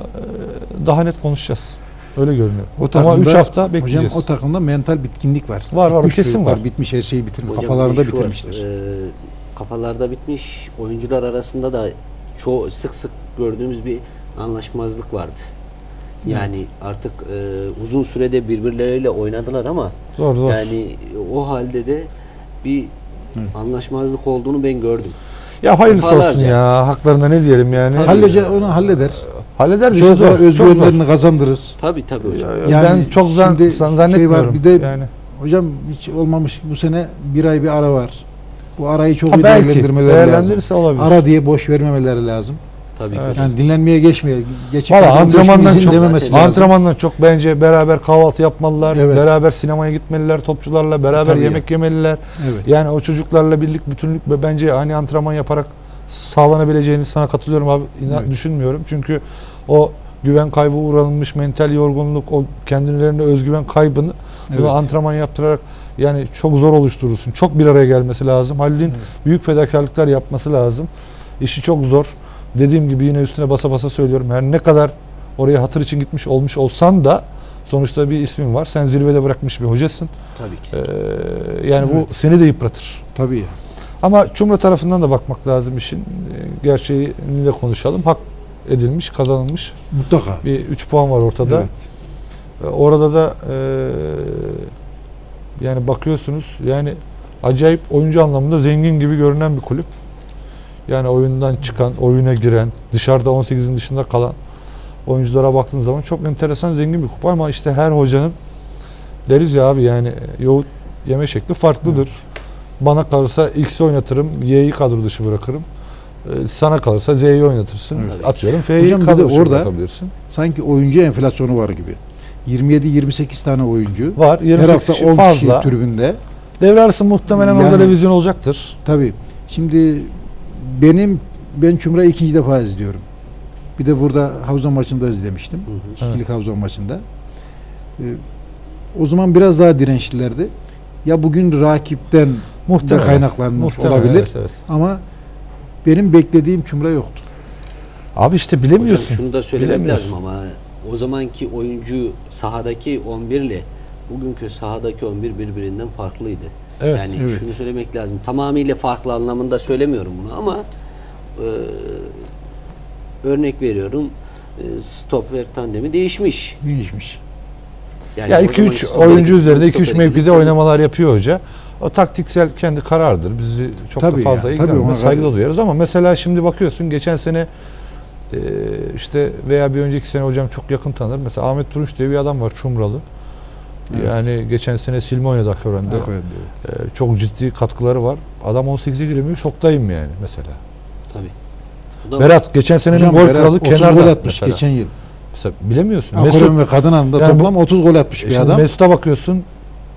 e, daha net konuşacağız. Öyle görünüyor. O Ama takımda- üç hafta bekleyeceğiz. Hocam o takımda mental bitkinlik var. Var, var, o Bitmiş kesin çocuklar, var. Bitmiş her şeyi bitirmiş. Hocam Kafalarında bir şu var, bitirmiştir. e, kafalarda bitmiş. Oyuncular arasında da çoğu sık sık gördüğümüz bir anlaşmazlık vardı. Yani artık e, uzun sürede birbirleriyle oynadılar ama Zor zor. yani o halde de bir anlaşmazlık olduğunu ben gördüm. Ya hayırlısı Defalarca. olsun ya. Haklarında ne diyelim yani. Tabii. Halil Hoca onu halleder. Halleder bir şey Çocuklara zor. Çok zor. özgüvenlerini kazandırır. Tabii tabii hocam. Ya, Yani ben çok zan, şimdi zan- şey zannetmiyorum. var, bir de- yani. Hocam hiç olmamış bu sene bir ay bir ara var. Bu arayı çok Ha, iyi belki değerlendirmeleri lazım. değerlendirirse olabilir. Ara diye boş vermemeleri lazım. Tabii ki Evet. hocam. Yani dinlenmeye geçmeye, geçip Valla adam antrenmandan geçmeyizin çok dememesi zaten- lazım. antrenmandan çok bence beraber kahvaltı yapmalılar, Evet. beraber sinemaya gitmeliler, topçularla beraber Tabii yemek yemeliler. Evet. Yani o çocuklarla birlik, bütünlük ve bence hani antrenman yaparak sağlanabileceğini sana katılıyorum abi. İnan, Evet. düşünmüyorum. Çünkü o güven kaybı uğranılmış mental yorgunluk, o kendilerine özgüven kaybını Evet. bunu antrenman yaptırarak yani çok zor oluşturursun. Çok bir araya gelmesi lazım. Halil'in Evet. büyük fedakarlıklar yapması lazım. İşi çok zor. Dediğim gibi yine üstüne basa basa söylüyorum. Her ne kadar oraya hatır için gitmiş olmuş olsan da sonuçta bir ismin var. Sen zirvede bırakmış bir hocasın. Tabii ki. Ee, yani Evet. bu seni de yıpratır. Tabii. Ama Çumra tarafından da bakmak lazım işin. Ee, Gerçeğini de konuşalım. Hak edilmiş, kazanılmış. Mutlaka. Bir üç puan var ortada. Evet. Ee, Orada da ee, yani bakıyorsunuz yani acayip oyuncu anlamında zengin gibi görünen bir kulüp. Yani oyundan çıkan, oyuna giren, dışarıda on sekizin dışında kalan oyunculara baktığınız zaman çok enteresan zengin bir kupa ama işte her hocanın deriz ya abi yani yoğurt yeme şekli farklıdır. Bana kalırsa X'i oynatırım, Y'yi kadro dışı bırakırım. Ee, Sana kalırsa Z'yi oynatırsın. Evet. Atıyorum F'yi Hocam bir de kadro dışı orada- bırakabilirsin. Sanki oyuncu enflasyonu var gibi. yirmi yedi yirmi sekiz tane oyuncu. Var. Her yirmi sekiz hafta kişi on kişi fazla. tribünde. Devre arası muhtemelen orada Yani- revizyon olacaktır. Tabii. Şimdi benim ben Çumra'yı ikinci defa izliyorum. Bir de burada Havza maçında izlemiştim. Hı hı. İkilik Havza maçında. Ee, o zaman biraz daha dirençlilerdi. Ya bugün rakipten de Muhtemelen. kaynaklanmış Muhtemelen, olabilir. evet, evet. Ama benim beklediğim Çumra yoktu. Abi işte Hocam bilemiyorsun. şunu da söylemek Bilemiyorsun. lazım ama o zamanki oyuncu sahadaki on bir ile bugünkü sahadaki on bir birbirinden farklıydı. Evet, yani evet. şunu söylemek lazım. Tamamıyla farklı anlamında söylemiyorum bunu ama e, örnek veriyorum. E, stoper tandemi değişmiş. Değişmiş. Yani Ya o iki üç zamanki stoper oyuncu ikilisi, üzerinde iki üç stoper mevkide ikilisi- oynamalar yapıyor hoca. O taktiksel kendi karardır. Bizi çok Tabii da fazla ya, tabii ilgilenmez. ona Saygı da kadar- duyarız ama mesela şimdi bakıyorsun geçen sene e, işte veya bir önceki sene hocam çok yakın tanır. Mesela Ahmet Turunç diye bir adam var Çumralı. Evet. Yani geçen sene Silmonya'da Akören'de Efendim, e, çok ciddi katkıları var. Adam on sekize giremiyor. Şoktayım yani mesela. Tabii. O da- Berat geçen senenin Hocam gol Berat kralı otuz kenarda. gol atmış mesela. geçen yıl. Mesela bilemiyorsun. Akoren ve Kadın Hanım'da Yani bu- toplam otuz gol atmış bir Şimdi adam. Mesut'a bakıyorsun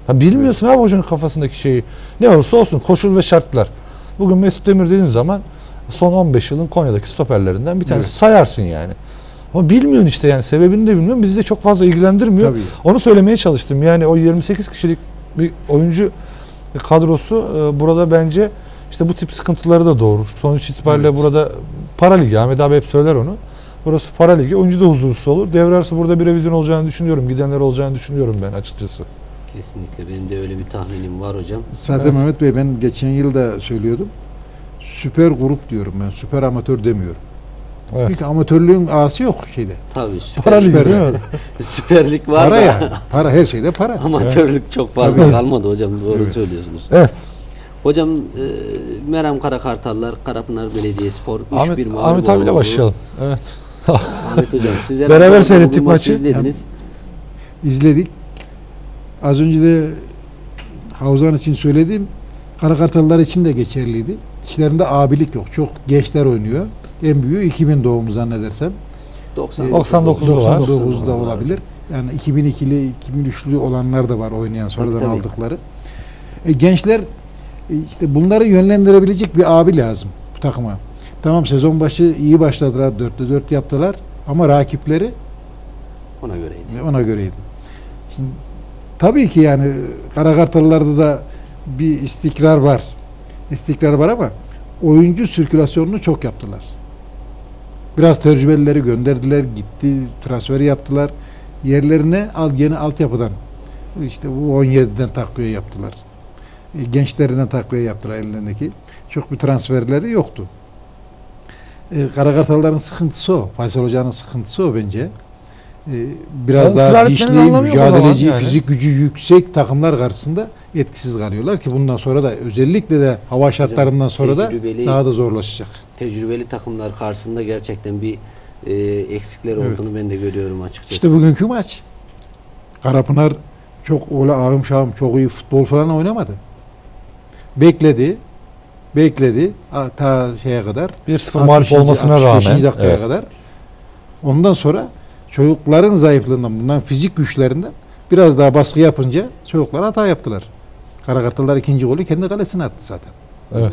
Ha, bilmiyorsun abi hocanın kafasındaki şeyi. Ne olursa olsun koşul ve şartlar. Bugün Mesut Demir dediğin zaman son on beş yılın Konya'daki stoperlerinden bir tanesi, evet, sayarsın yani. Ama bilmiyorsun işte yani, sebebini de bilmiyorum. Bizi de çok fazla ilgilendirmiyor. Tabii. Onu söylemeye çalıştım. Yani o yirmi sekiz kişilik bir oyuncu kadrosu e, burada bence işte bu tip sıkıntıları da doğurur. Sonuç itibariyle evet, burada para ligi. Ahmet abi hep söyler onu. Burası para ligi. Oyuncu da huzursuz olur. Devre arası burada bir revizyon olacağını düşünüyorum. Gidenler olacağını düşünüyorum ben açıkçası. Kesinlikle. Benim de öyle bir tahminim var hocam. Zaten Evet. Mehmet Bey, ben geçen yıl da söylüyordum. Süper grup diyorum ben. Süper amatör demiyorum. Evet. Çünkü amatörlüğün ağası yok şeyde. Tabii süper, Para ligi süper- değil mi? süperlik var Para da yani. Para, her şeyde para. amatörlük çok fazla Tabii. kalmadı hocam. Doğru Evet. söylüyorsunuz. Evet. Hocam e, Meram Karakartallar, Karapınar Belediyespor üç Ahmet, bir mağlup Ahmet abiyle oldu. başlayalım. Evet. Ahmet hocam siz Beraber herhalde seyrettik bu maçı. izlediniz. İzledik. Az önce de Havzan için söylediğim Karakartallar için de geçerliydi. İçlerinde abilik yok. Çok gençler oynuyor. En büyüğü iki bin doğumlu zannedersem. doksan doksan dokuzlu var. doksan dokuzda var. olabilir. Yani iki bin ikili, iki bin üçlü olanlar da var oynayan, sonradan Tabii. aldıkları. E, gençler e, işte bunları yönlendirebilecek bir abi lazım bu takıma. Tamam, sezon başı iyi başladılar, dörtte dört yaptılar ama rakipleri ona göreydi. ona göreydi. Şimdi, tabii ki yani Karakartallılarda da bir istikrar var. İstikrar var ama oyuncu sirkülasyonunu çok yaptılar. Biraz tecrübelileri gönderdiler, gitti, transferi yaptılar. Yerlerine al yeni altyapıdan işte bu on yediden takviye yaptılar. E, gençlerinden takviye yaptılar ellerindeki. Çok bir transferleri yoktu. E, Karakartalların sıkıntısı o. Faysal Hoca'nın sıkıntısı o bence. E, biraz Ben daha ısrar dişli, etmenin anlamı yok o zaman mücadeleci, yani. fizik gücü yüksek takımlar karşısında etkisiz kalıyorlar ki bundan sonra da özellikle de hava şartlarından sonra da tecrübeli- daha da zorlaşacak. Tecrübeli takımlar karşısında gerçekten bir e, eksikler Evet. olduğunu ben de görüyorum açıkçası. İşte bugünkü maç. Karapınar çok öyle ağım şahım çok iyi futbol falan oynamadı. Bekledi. Bekledi. a- Ta şeye kadar. bir sıfır mağlup altmışıncı, olmasına altmış beşinci rağmen. dakikaya Evet. kadar. Ondan sonra çocukların zayıflığından, bundan fizik güçlerinden biraz daha baskı yapınca çocuklar hata yaptılar. Karakartallar ikinci golü kendi kalesine attı zaten. Evet.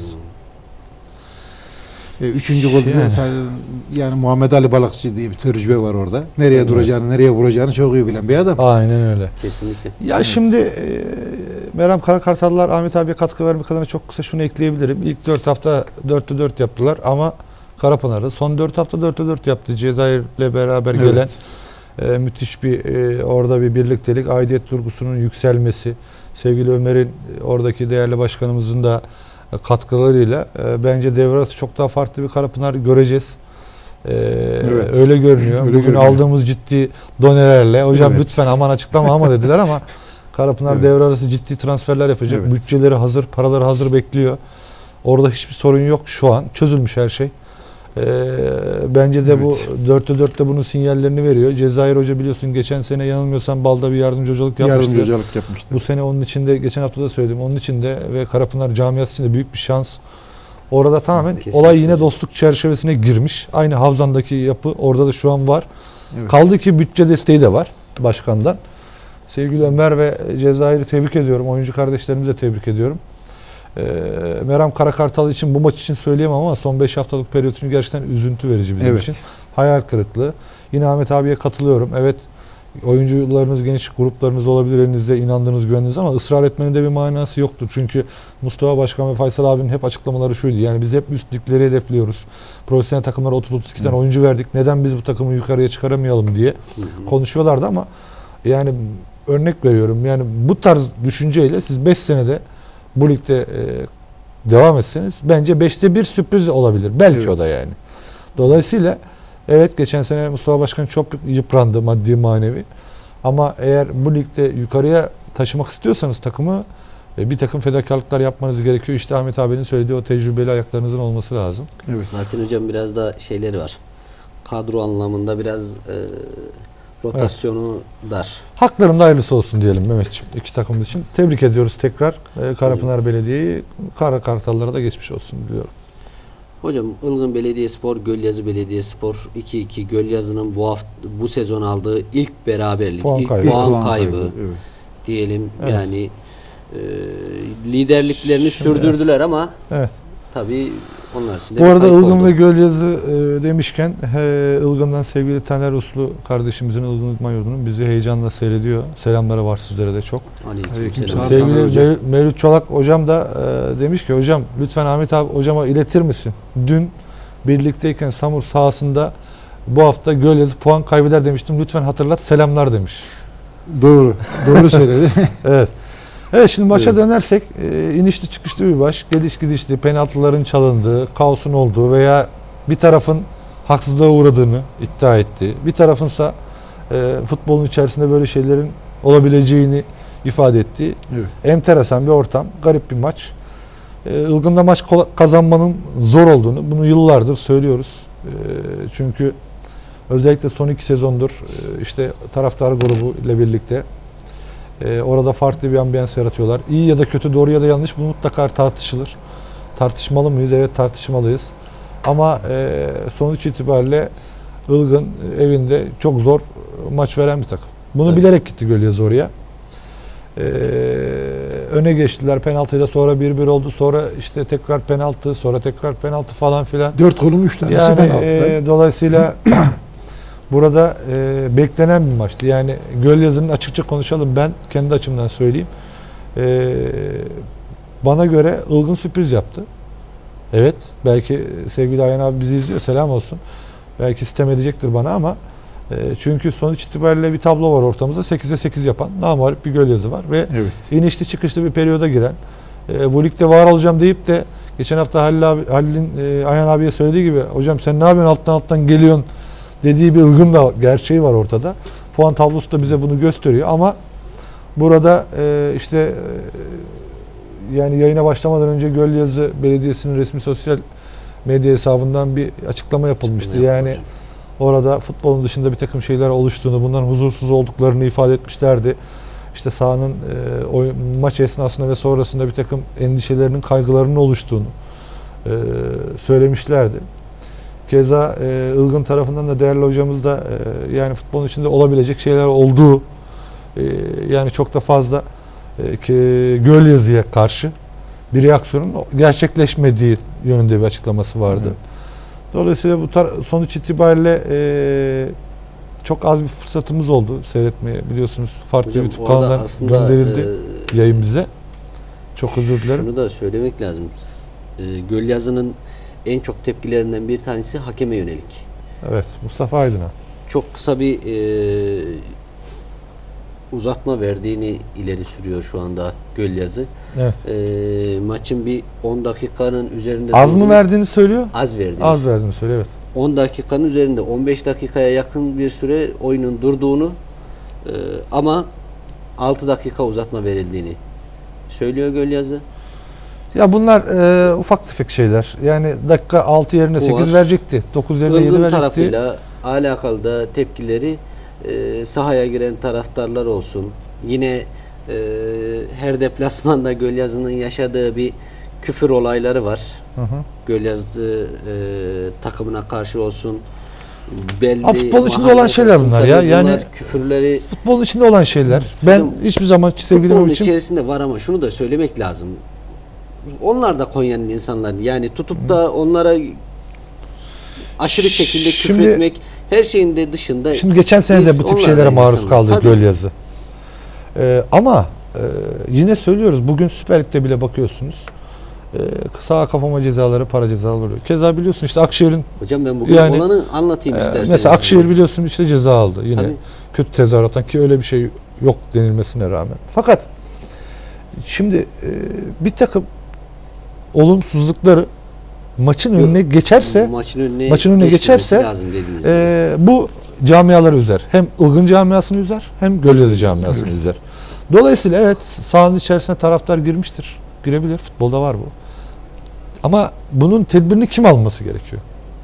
E, üçüncü golde Yani. yani. yani Muhammed Ali Balıkçı diye bir tecrübe var orada. Nereye Evet. duracağını, nereye vuracağını çok iyi bilen bir adam. Aynen öyle. Kesinlikle. Ya şimdi e, Meram Karakartallılar Ahmet abiye katkı vermek adına çok kısa şunu ekleyebilirim. İlk dört hafta dörtte dört yaptılar ama Karapınar'da son dört hafta dörtte dört yaptı. Cezayir'le beraber Evet. gelen e, müthiş bir e, orada bir birliktelik, aidiyet duygusunun yükselmesi, sevgili Ömer'in e, oradaki değerli başkanımızın da e, katkılarıyla e, bence devre arası çok daha farklı bir Karapınar göreceğiz. E, Evet. Öyle görünüyor. Öyle Bugün görünüyor. aldığımız ciddi donelerle hocam Evet. lütfen aman açıklama ama dediler ama Karapınar Evet. devre arası ciddi transferler yapacak. Evet. Bütçeleri hazır, paraları hazır bekliyor. Orada hiçbir sorun yok şu an. Çözülmüş her şey. Ee, bence de Evet. bu dörtte dörtte bunun sinyallerini veriyor. Cezayir Hoca biliyorsun geçen sene yanılmıyorsam Bal'da bir yardımcı hocalık yapmıştı. Yardımcı hocalık yapmıştı. Bu sene onun içinde, geçen hafta da söyledim, onun içinde ve Karapınar camiası için de büyük bir şans. Orada tamamen Kesinlikle. olay yine dostluk çerçevesine girmiş. Aynı Havzan'daki yapı orada da şu an var. Evet. Kaldı ki bütçe desteği de var başkandan. Sevgili Ömer ve Cezayir'i tebrik ediyorum. Oyuncu kardeşlerimizi de tebrik ediyorum. Ee, Meram Karakartal için bu maç için söyleyemem ama son beş haftalık periyotunu gerçekten üzüntü verici bizim Evet. için. Hayal kırıklığı. Yine Ahmet abiye katılıyorum. Evet, oyuncularınız, genç gruplarınız olabilir elinizde, inandığınız, güvendiğiniz ama ısrar etmenin de bir manası yoktur. Çünkü Mustafa Başkan ve Faysal abinin hep açıklamaları şuydu. Yani biz hep üst ligleri hedefliyoruz. Profesyonel takımlara otuz otuz iki tane Evet. oyuncu verdik. Neden biz bu takımı yukarıya çıkaramayalım diye Hı hı. konuşuyorlardı ama yani örnek veriyorum. Yani bu tarz düşünceyle siz beş senede bu ligde e, devam etseniz bence beşte bir sürpriz olabilir. Belki Evet. o da yani. Dolayısıyla evet, geçen sene Mustafa Başkan çok yıprandı maddi manevi. Ama eğer bu ligde yukarıya taşımak istiyorsanız takımı e, bir takım fedakarlıklar yapmanız gerekiyor. İşte Ahmet abinin söylediği o tecrübeli ayaklarınızın olması lazım. Evet. Zaten hocam biraz da şeyleri var. Kadro anlamında biraz e, rotasyonu dar. Haklarında hayırlısı olsun diyelim Mehmetciğim iki takımımız için. Tebrik ediyoruz tekrar e, Karapınar Belediye'yi. Karakartallara da geçmiş olsun diliyorum. Hocam Ilgın Belediyespor, Gölyazı Belediyespor iki iki. Gölyazı'nın bu hafta bu sezon aldığı ilk beraberlik, Puan ilk kaybı. puan Puan kaybı. kaybı, evet. diyelim. Evet. Yani e, liderliklerini Şimdi sürdürdüler ama Evet. tabii onlar için de Bu bir arada kayıp Ilgın oldu. ve Gölyazı e, demişken he, Ilgın'dan sevgili Taner Uslu kardeşimizin Ilgın İdman Yurdu'nun bizi heyecanla seyrediyor. Selamları var sizlere de çok. Aleykümselam. Aleykümselam. Sevgili Taner hocam. Mev- Mevlüt Çolak hocam da e, demiş ki hocam lütfen Ahmet abi hocama iletir misin? Dün birlikteyken Samur sahasında bu hafta Gölyazı puan kaybeder demiştim. Lütfen hatırlat selamlar demiş. Doğru. Doğru söyledi. Evet. Evet şimdi maça Evet. dönersek e, inişli çıkışlı bir maç, geliş gidişli, penaltıların çalındığı, kaosun olduğu veya bir tarafın haksızlığa uğradığını iddia etti. Bir tarafınsa e, futbolun içerisinde böyle şeylerin olabileceğini ifade etti. Evet. Enteresan bir ortam, garip bir maç. E, Ilgın'da maç kola- kazanmanın zor olduğunu, bunu yıllardır söylüyoruz. E, çünkü özellikle son iki sezondur e, işte taraftar grubu ile birlikte Ee, orada farklı bir ambiyans yaratıyorlar. İyi ya da kötü, doğru ya da yanlış bu mutlaka tartışılır. Tartışmalı mıyız? Evet tartışmalıyız. Ama e, sonuç itibariyle Ilgın evinde çok zor maç veren bir takım. Bunu Evet. bilerek gitti Gölyazı oraya. Ee, öne geçtiler penaltıyla, sonra bir bir oldu. Sonra işte tekrar penaltı, sonra tekrar penaltı falan filan. Dört golün üç tanesi Yani penaltı. e, dolayısıyla burada e, beklenen bir maçtı. Yani Gölyazı'nın açıkça konuşalım. Ben kendi açımdan söyleyeyim. E, bana göre Ilgın sürpriz yaptı. Evet. Belki sevgili Ayhan abi bizi izliyor. Selam olsun. Belki sitem edecektir bana ama e, çünkü sonuç itibariyle bir tablo var ortamızda. sekize sekiz yapan namağlup bir Gölyazı var ve Evet. inişli çıkışlı bir periyoda giren e, bu ligde var olacağım deyip de geçen hafta Halil abi, Halil'in e, Ayhan abiye söylediği gibi hocam sen ne yapıyorsun alttan alttan geliyorsun dediği bir Ilgın da gerçeği var ortada. Puan tablosu da bize bunu gösteriyor ama burada e, işte e, yani yayına başlamadan önce Gölyazı Belediyesi'nin resmi sosyal medya hesabından bir açıklama yapılmıştı. Açıklama Yani yapıldı. orada futbolun dışında bir takım şeyler oluştuğunu, bundan huzursuz olduklarını ifade etmişlerdi. İşte sahanın e, oy, maç esnasında ve sonrasında bir takım endişelerinin, kaygılarının oluştuğunu e, söylemişlerdi. Keza e, Ilgın tarafından da değerli hocamız da e, yani futbolun içinde olabilecek şeyler olduğu e, yani çok da fazla e, ki, Gölyazı'ya karşı bir reaksiyonun gerçekleşmediği yönünde bir açıklaması vardı. Evet. Dolayısıyla bu tar- sonuç itibariyle e, çok az bir fırsatımız oldu seyretmeye. Biliyorsunuz farklı Hocam, YouTube orada kanalından aslında, gönderildi e, yayın bize. Çok özür dilerim. Şunu da söylemek lazım. E, Gölyazı'nın en çok tepkilerinden bir tanesi hakeme yönelik. Evet, Mustafa Aydın'a. Çok kısa bir e, uzatma verdiğini ileri sürüyor şu anda Gölyazı. Evet. E, maçın bir on dakikanın üzerinde Az mı durduğunu- verdiğini söylüyor? Az verdiğini. Az verdiğini söylüyor, evet. on dakikanın üzerinde on beş dakikaya yakın bir süre oyunun durduğunu e, ama altı dakika uzatma verildiğini söylüyor Gölyazı. Ya bunlar e, ufak tefek şeyler. Yani dakika altı yerine Bu sekiz var. verecekti. dokuz yerine yedi Ilgın verecekti. tarafıyla alakalı da tepkileri e, sahaya giren taraftarlar olsun. Yine e, her deplasmanda Gölyazı'nın yaşadığı bir küfür olayları var. Hı hı. Gölyazı e, takımına karşı olsun. Belli Ha, futbolun içinde mahalle olan şeyler bunlar ya. tabii Yani- bunlar küfürleri Futbolun içinde olan şeyler. Ben Hocam, hiçbir zaman sevgili futbolun için içerisinde var ama şunu da söylemek lazım. Onlar da Konya'nın insanları. Yani tutup da onlara aşırı şekilde Şimdi- küfretmek her şeyin de dışında. şimdi geçen sene de biz- bu tip onlar da şeylere maruz insanlar. kaldı Tabii. Gölyazı. Ee, ama e, yine söylüyoruz. Bugün Süper Lig'de bile bakıyorsunuz. E, sağa kafama cezaları, para cezaları oluyor. Keza biliyorsun işte Akşehir'in Hocam ben bugün Yani, olanı anlatayım e, isterseniz. mesela Akşehir biliyorsun işte ceza aldı. Yine Tabii. kötü tezahürattan ki öyle bir şey yok denilmesine rağmen. Fakat şimdi e, bir takım olumsuzlukları maçın Yok. önüne geçerse maçın önüne, maçın önüne geçmemesi geçerse, lazım dediğiniz gibi. e, bu camiaları üzer. Hem Ilgın camiasını üzer hem Gölyazı camiasını üzer. Dolayısıyla evet sahanın içerisine taraftar girmiştir. Girebilir. Futbolda var bu. Ama bunun tedbirini kim alması gerekiyor?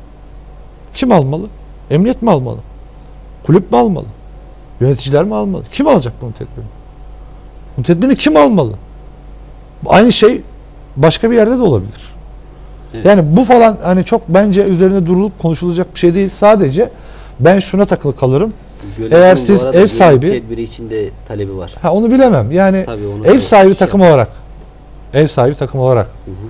Kim almalı? Emniyet mi almalı? Kulüp mü almalı? Yöneticiler mi almalı? Kim alacak bunun tedbirini? Bunun tedbirini kim almalı? Aynı şey başka bir yerde de olabilir. Evet. Yani bu falan hani çok bence üzerine durulup konuşulacak bir şey değil. Sadece ben şuna takılı kalırım. Gölcük'ün Eğer bu siz arada ev güvenlik sahibi, tedbiri içinde talebi var. ha onu bilemem. Yani Tabii onu ev da sahibi şey takım olarak, ev sahibi takım olarak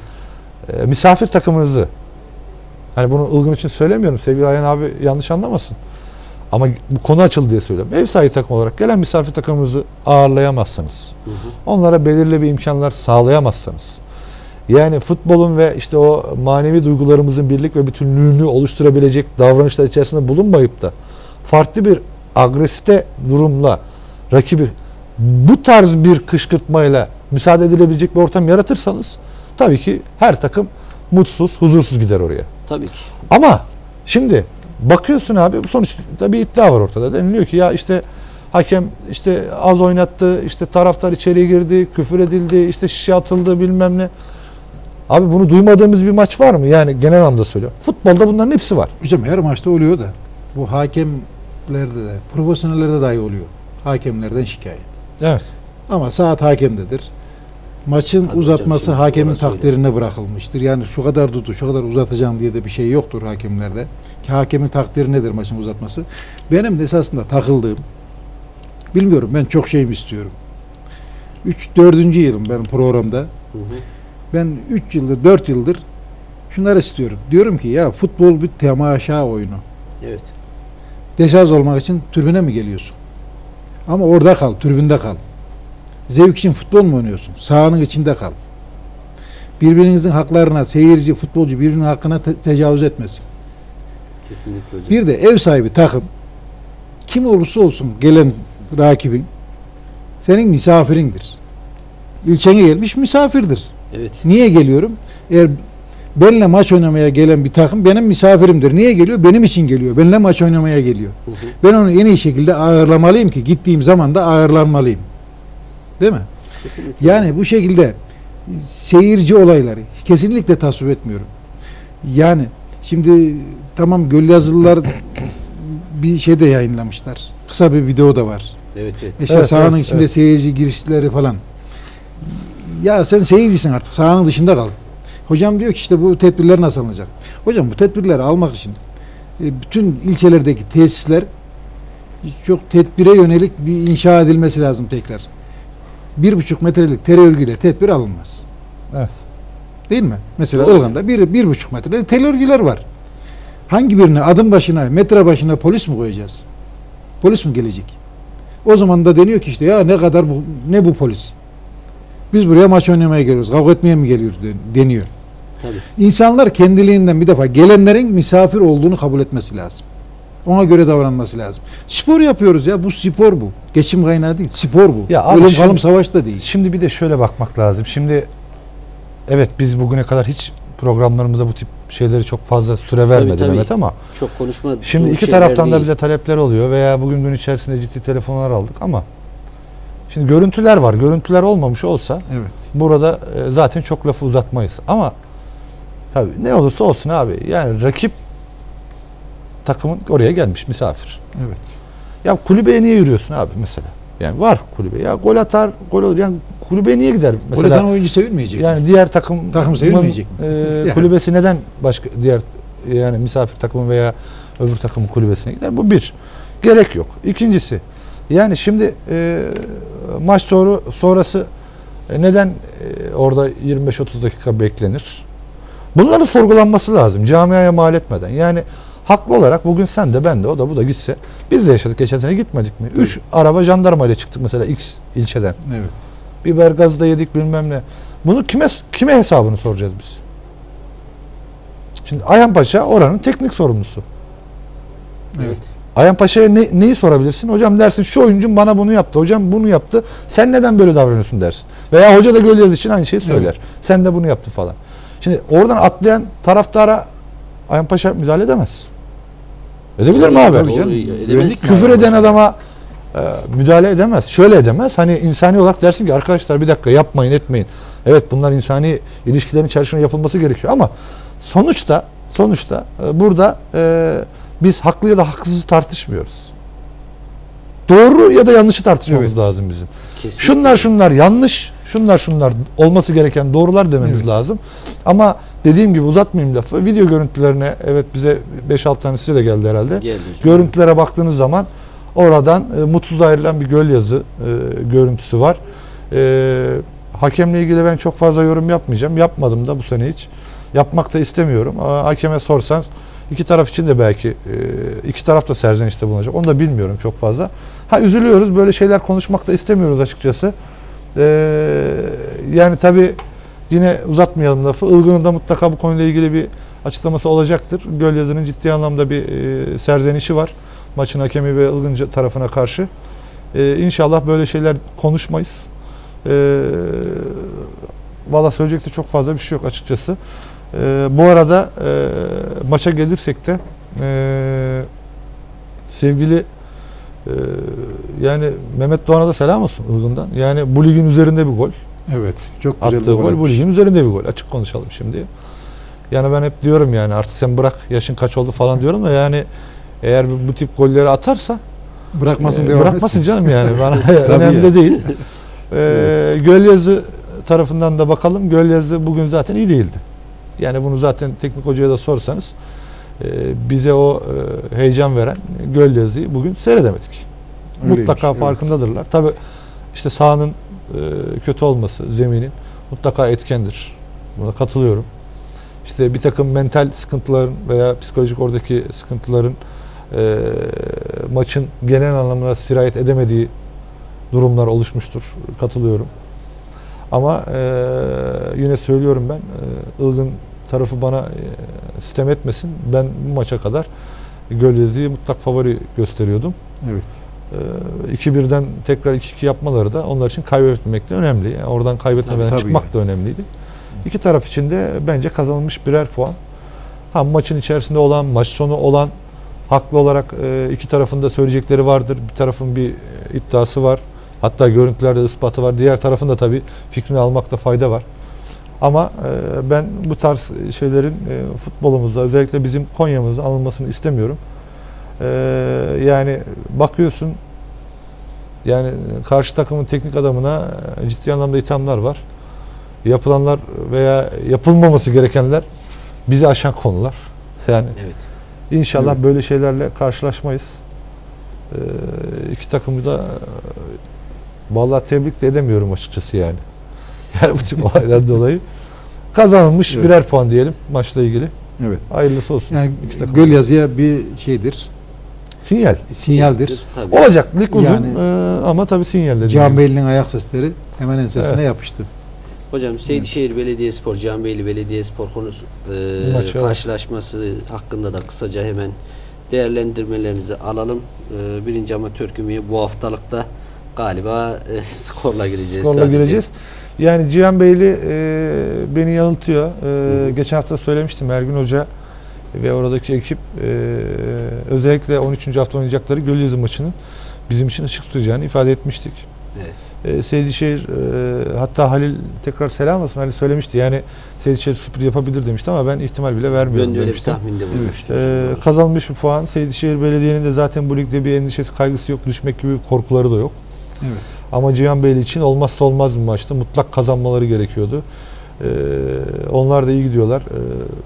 Hı hı. e, misafir takımınızı, hani bunu Ilgın için söylemiyorum, sevgili Ayhan abi yanlış anlamasın. Ama bu konu açıldı diye söylüyorum. Ev sahibi takım olarak gelen misafir takımınızı ağırlayamazsınız. Hı hı. Onlara belirli bir imkanlar sağlayamazsanız. Yani futbolun ve işte o manevi duygularımızın birlik ve bütünlüğünü oluşturabilecek davranışlar içerisinde bulunmayıp da farklı bir agresite durumla rakibi bu tarz bir kışkırtmayla müsaade edilebilecek bir ortam yaratırsanız tabii ki her takım mutsuz, huzursuz gider oraya. Tabii ki. Ama şimdi bakıyorsun abi, sonuçta bir iddia var ortada. Deniliyor ki ya işte hakem işte az oynattı, işte taraftar içeriye girdi, küfür edildi, işte şişe atıldı bilmem ne. Abi bunu duymadığımız bir maç var mı? Yani genel anlamda söylüyorum. Futbolda bunların hepsi var. Hocam her maçta oluyor da bu hakemlerde de, profesyonellerde dahi oluyor. Hakemlerden şikayet. Evet. Ama saat hakemdedir. Maçın Tabii uzatması hocam, hakemin orası öyle. takdirine bırakılmıştır. Yani şu kadar tutu, şu kadar uzatacağım diye de bir şey yoktur hakemlerde. Ki hakemin takdiri nedir maçın uzatması? Benim de esasında takıldığım, bilmiyorum, ben çok şey mi istiyorum? üç dördüncü yılım benim programda. Hı hı. Ben üç yıldır, dört yıldır şunları istiyorum. Diyorum ki ya futbol bir temaşa oyunu. Evet. Deşarj olmak için tribüne mi geliyorsun? Ama orada kal, tribünde kal. Zevk için futbol mu oynuyorsun? Sahanın içinde kal. Birbirinizin haklarına, seyirci, futbolcu birbirinin hakkına te- tecavüz etmesin. Kesinlikle hocam. Bir de ev sahibi takım, kim olursa olsun gelen rakibin senin misafirindir. İlçene gelmiş misafirdir. Evet. Niye geliyorum? Eğer benimle maç oynamaya gelen bir takım benim misafirimdir. Niye geliyor? Benim için geliyor. Benimle maç oynamaya geliyor. Hı hı. Ben onu en iyi şekilde ağırlamalıyım ki gittiğim zaman da ağırlanmalıyım. Değil mi? Kesinlikle. Yani bu şekilde seyirci olayları kesinlikle tasvip etmiyorum. Yani şimdi tamam, Gölyazılılar bir şey de yayınlamışlar. Kısa bir video da var. Evet, evet. İşte Evet, sahanın evet, içinde evet. seyirci girişleri falan. Ya sen seyircisin artık. Sahanın dışında kal. Hocam diyor ki işte bu tedbirler nasıl alınacak? Hocam bu tedbirleri almak için e, bütün ilçelerdeki tesisler çok tedbire yönelik bir inşa edilmesi lazım tekrar. Bir buçuk metrelik tel örgüyle tedbir alınmaz. Evet. Değil mi? Mesela Doğru. Ilgın'da bir, bir buçuk metrelik tel örgüler var. Hangi birine adım başına, metre başına polis mi koyacağız? Polis mi gelecek? O zaman da deniyor ki işte ya ne kadar bu, ne bu polis? Biz buraya maç oynamaya geliyoruz, kavga etmeye mi geliyoruz deniyor. Tabii. İnsanlar kendiliğinden bir defa gelenlerin misafir olduğunu kabul etmesi lazım. Ona göre davranması lazım. Spor yapıyoruz ya, bu spor bu. Geçim kaynağı değil, spor bu. Ya abi Ölüm şimdi- kalım savaş da değil. Şimdi bir de şöyle bakmak lazım. Şimdi evet, biz bugüne kadar hiç programlarımıza bu tip şeyleri çok fazla süre vermedi tabii. Mehmet, ama Çok konuşma. şimdi iki taraftan da bize talepler oluyor veya bugün gün içerisinde ciddi telefonlar aldık ama şimdi görüntüler var. Görüntüler olmamış olsa Evet. burada e, zaten çok lafı uzatmayız. Ama tabii ne olursa olsun abi, yani rakip takımın oraya gelmiş misafir. Evet. Ya kulübeye niye yürüyorsun abi mesela? Yani var kulübe. Ya gol atar, gol olur. Yani kulübeye niye gider? Mesela, Mesela oyuncu sevilmeyecek. yani diğer takım Takım sevilmeyecek mi? e, Yani. kulübesi neden başka diğer yani misafir takımı veya öbür takımın kulübesine gider? Bu bir. Gerek yok. İkincisi, yani şimdi e, maç sonra sonrası e, neden e, orada yirmi beş otuz dakika beklenir? Bunların sorgulanması lazım. Camiaya mal etmeden. Yani haklı olarak bugün sen de ben de o da bu da gitse, biz de yaşadık, geçen sene gitmedik mi? Üç araba jandarma ile çıktık mesela X ilçeden. Evet. Biber gazı da yedik bilmem ne. Bunu kime kime hesabını soracağız biz? Şimdi Ayhan Paşa oranın teknik sorumlusu. Evet. Ayhan Paşa'ya ne, neyi sorabilirsin? Hocam dersin şu oyuncum bana bunu yaptı. Hocam bunu yaptı. Sen neden böyle davranıyorsun dersin. Veya hoca da Gölyazı için aynı şeyi söyler. Evet. Sen de bunu yaptı falan. Şimdi oradan atlayan taraftara Ayhan Paşa müdahale edemez. Edebilir mi abi? Tabii canım. Doğru, edemez. Küfür eden adama e, müdahale edemez. Şöyle edemez. Hani insani olarak dersin ki arkadaşlar bir dakika yapmayın etmeyin. Evet, bunlar insani ilişkilerin içerisinde yapılması gerekiyor ama sonuçta sonuçta e, burada e, biz haklı ya da haksızı tartışmıyoruz. Doğru ya da yanlışı tartışmamız Evet. lazım bizim. Kesinlikle. Şunlar şunlar yanlış, şunlar şunlar olması gereken doğrular dememiz Evet. lazım. Ama dediğim gibi uzatmayayım lafı. Video görüntülerine evet bize beş altı tane size de geldi herhalde. Geldi hocam. Görüntülere baktığınız zaman oradan e, mutsuz ayrılan bir Gölyazı e, görüntüsü var. E, hakemle ilgili ben çok fazla yorum yapmayacağım. Yapmadım da bu sene hiç. Yapmak da istemiyorum. Ama hakeme sorsanız iki taraf için de belki e, iki taraf da serzenişte bulunacak. Onu da bilmiyorum çok fazla. Ha üzülüyoruz. Böyle şeyler konuşmak da istemiyoruz açıkçası. E, yani tabii yine uzatmayalım lafı. Ilgın'ın da mutlaka bu konuyla ilgili bir açıklaması olacaktır. Gölyazı'nın ciddi anlamda bir e, serzenişi var. Maçın hakemi ve Ilgın tarafına karşı. E, inşallah böyle şeyler konuşmayız. E, Valla söyleyecek de çok fazla bir şey yok açıkçası. E, bu arada e, maça gelirsek de e, sevgili e, yani Mehmet Doğan'a da selam olsun Ilgın'dan. Yani bu ligin üzerinde bir gol. Evet. Çok güzel Attığı bir gol gol bu atmış. ligin üzerinde bir gol. Açık konuşalım şimdi. Yani ben hep diyorum yani artık sen bırak yaşın kaç oldu falan diyorum da yani eğer bu, bu tip golleri atarsa Bırakmasın e, devam bırakmasın etsin. canım yani. Bana Tabii önemli ya. de değil. E, Gölyazı tarafından da bakalım. Gölyazı bugün zaten iyi değildi. Yani bunu zaten teknik hocaya da sorsanız e, bize o e, heyecan veren Gölyazı'yı bugün seyredemedik. Öyleymiş, Mutlaka evet. farkındadırlar. Tabii işte sahanın e, kötü olması, zeminin mutlaka etkendir. Buna katılıyorum. İşte bir takım mental sıkıntıların veya psikolojik oradaki sıkıntıların e, maçın genel anlamına sirayet edemediği durumlar oluşmuştur. Katılıyorum. Ama e, yine söylüyorum ben, e, Ilgın tarafı bana e, sitem etmesin. Ben bu maça kadar Gölyazı'yı mutlak favori gösteriyordum. Evet. E, iki birden tekrar iki iki yapmaları da onlar için kaybetmemek de önemli. Yani oradan kaybetmeden Tabii, tabii çıkmak yani. da önemliydi. İki taraf için de bence kazanılmış birer puan. Ha maçın içerisinde olan, maç sonu olan haklı olarak e, iki tarafın da söyleyecekleri vardır. Bir tarafın bir iddiası var. Hatta görüntülerde ispatı var. Diğer tarafın da tabii fikrini almakta fayda var. Ama e, ben bu tarz şeylerin e, futbolumuzda özellikle bizim Konya'mızda alınmasını istemiyorum. E, yani bakıyorsun yani karşı takımın teknik adamına ciddi anlamda ithamlar var. Yapılanlar veya yapılmaması gerekenler bizi aşan konular. Yani Evet. inşallah Evet. böyle şeylerle karşılaşmayız. Ee, iki takımı da vallahi tebrik de edemiyorum açıkçası yani. Yani bu tip olaylardan dolayı kazanılmış Evet. birer puan diyelim maçla ilgili. Evet. Hayırlısı olsun. Yani İki takım. Gölyazı'ya bir şeydir. Sinyal. Sinyaldir. Tabii. Olacak. Lig uzun Yani- ee, ama tabii sinyal dediğim Cihan gibi. Beyli'nin ayak sesleri hemen ensesine Evet. yapıştı. Hocam Seydişehir Belediyespor, Cihanbeyli Belediyespor konusu e, Maçı, evet. karşılaşması hakkında da kısaca hemen değerlendirmelerinizi alalım. E, birinci amatör kümeye bu haftalıkta galiba e, skorla gireceğiz. Skorla sadece. gireceğiz. Yani Cihan Beyli e, beni yanıltıyor. E, geçen hafta söylemiştim Ergün Hoca ve oradaki ekip e, özellikle on üçüncü hafta oynayacakları Gölyazı maçının bizim için ışık tutacağını ifade etmiştik. Evet. E, Seydişehir e, hatta Halil tekrar selam olsun Halil söylemişti. Yani Seydişehir sürpriz yapabilir demişti ama ben ihtimal bile vermiyorum Ben de öyle bir demiştim. tahminde bulmuştum. E, kazanılmış bir puan. Seydişehir Belediye'nin de zaten bu ligde bir endişesi, kaygısı yok. Düşmek gibi bir korkuları da yok. Evet. Ama Cihan Beyli için olmazsa olmaz bir maçtı. Mutlak kazanmaları gerekiyordu. Ee, onlar da iyi gidiyorlar. Ee,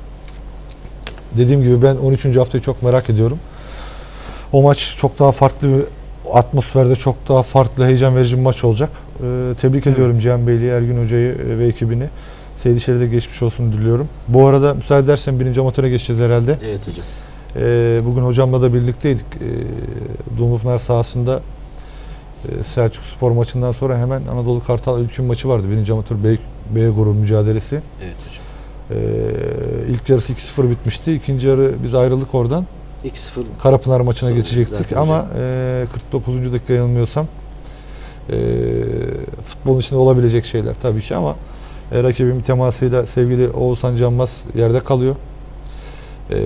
dediğim gibi ben on üçüncü haftayı çok merak ediyorum. O maç çok daha farklı bir atmosferde, çok daha farklı, heyecan verici bir maç olacak. Ee, tebrik Evet. ediyorum Cihan Beyli'yi, Ergün Hoca'yı ve ekibini. Seydişehir'e de geçmiş olsun diliyorum. Bu arada müsaade edersen birinci amatöre geçeceğiz herhalde. Evet hocam. Ee, bugün hocamla da birlikteydik. Ee, Dumlupınar sahasında e, Selçuk Spor maçından sonra hemen Anadolu Kartal Ülkün maçı vardı. Birinci amatör B, B grubu mücadelesi. Evet hocam. Ee, ilk yarısı iki sıfır bitmişti. İkinci yarı biz ayrıldık oradan. iki sıfır Karapınar maçına Sonra geçecektik zaten ama hocam. e, kırk dokuzuncu dakika yanılmıyorsam e, futbolun içinde olabilecek şeyler tabii ki ama e, rakibin temasıyla sevgili Oğuzhan Canmaz yerde kalıyor. E,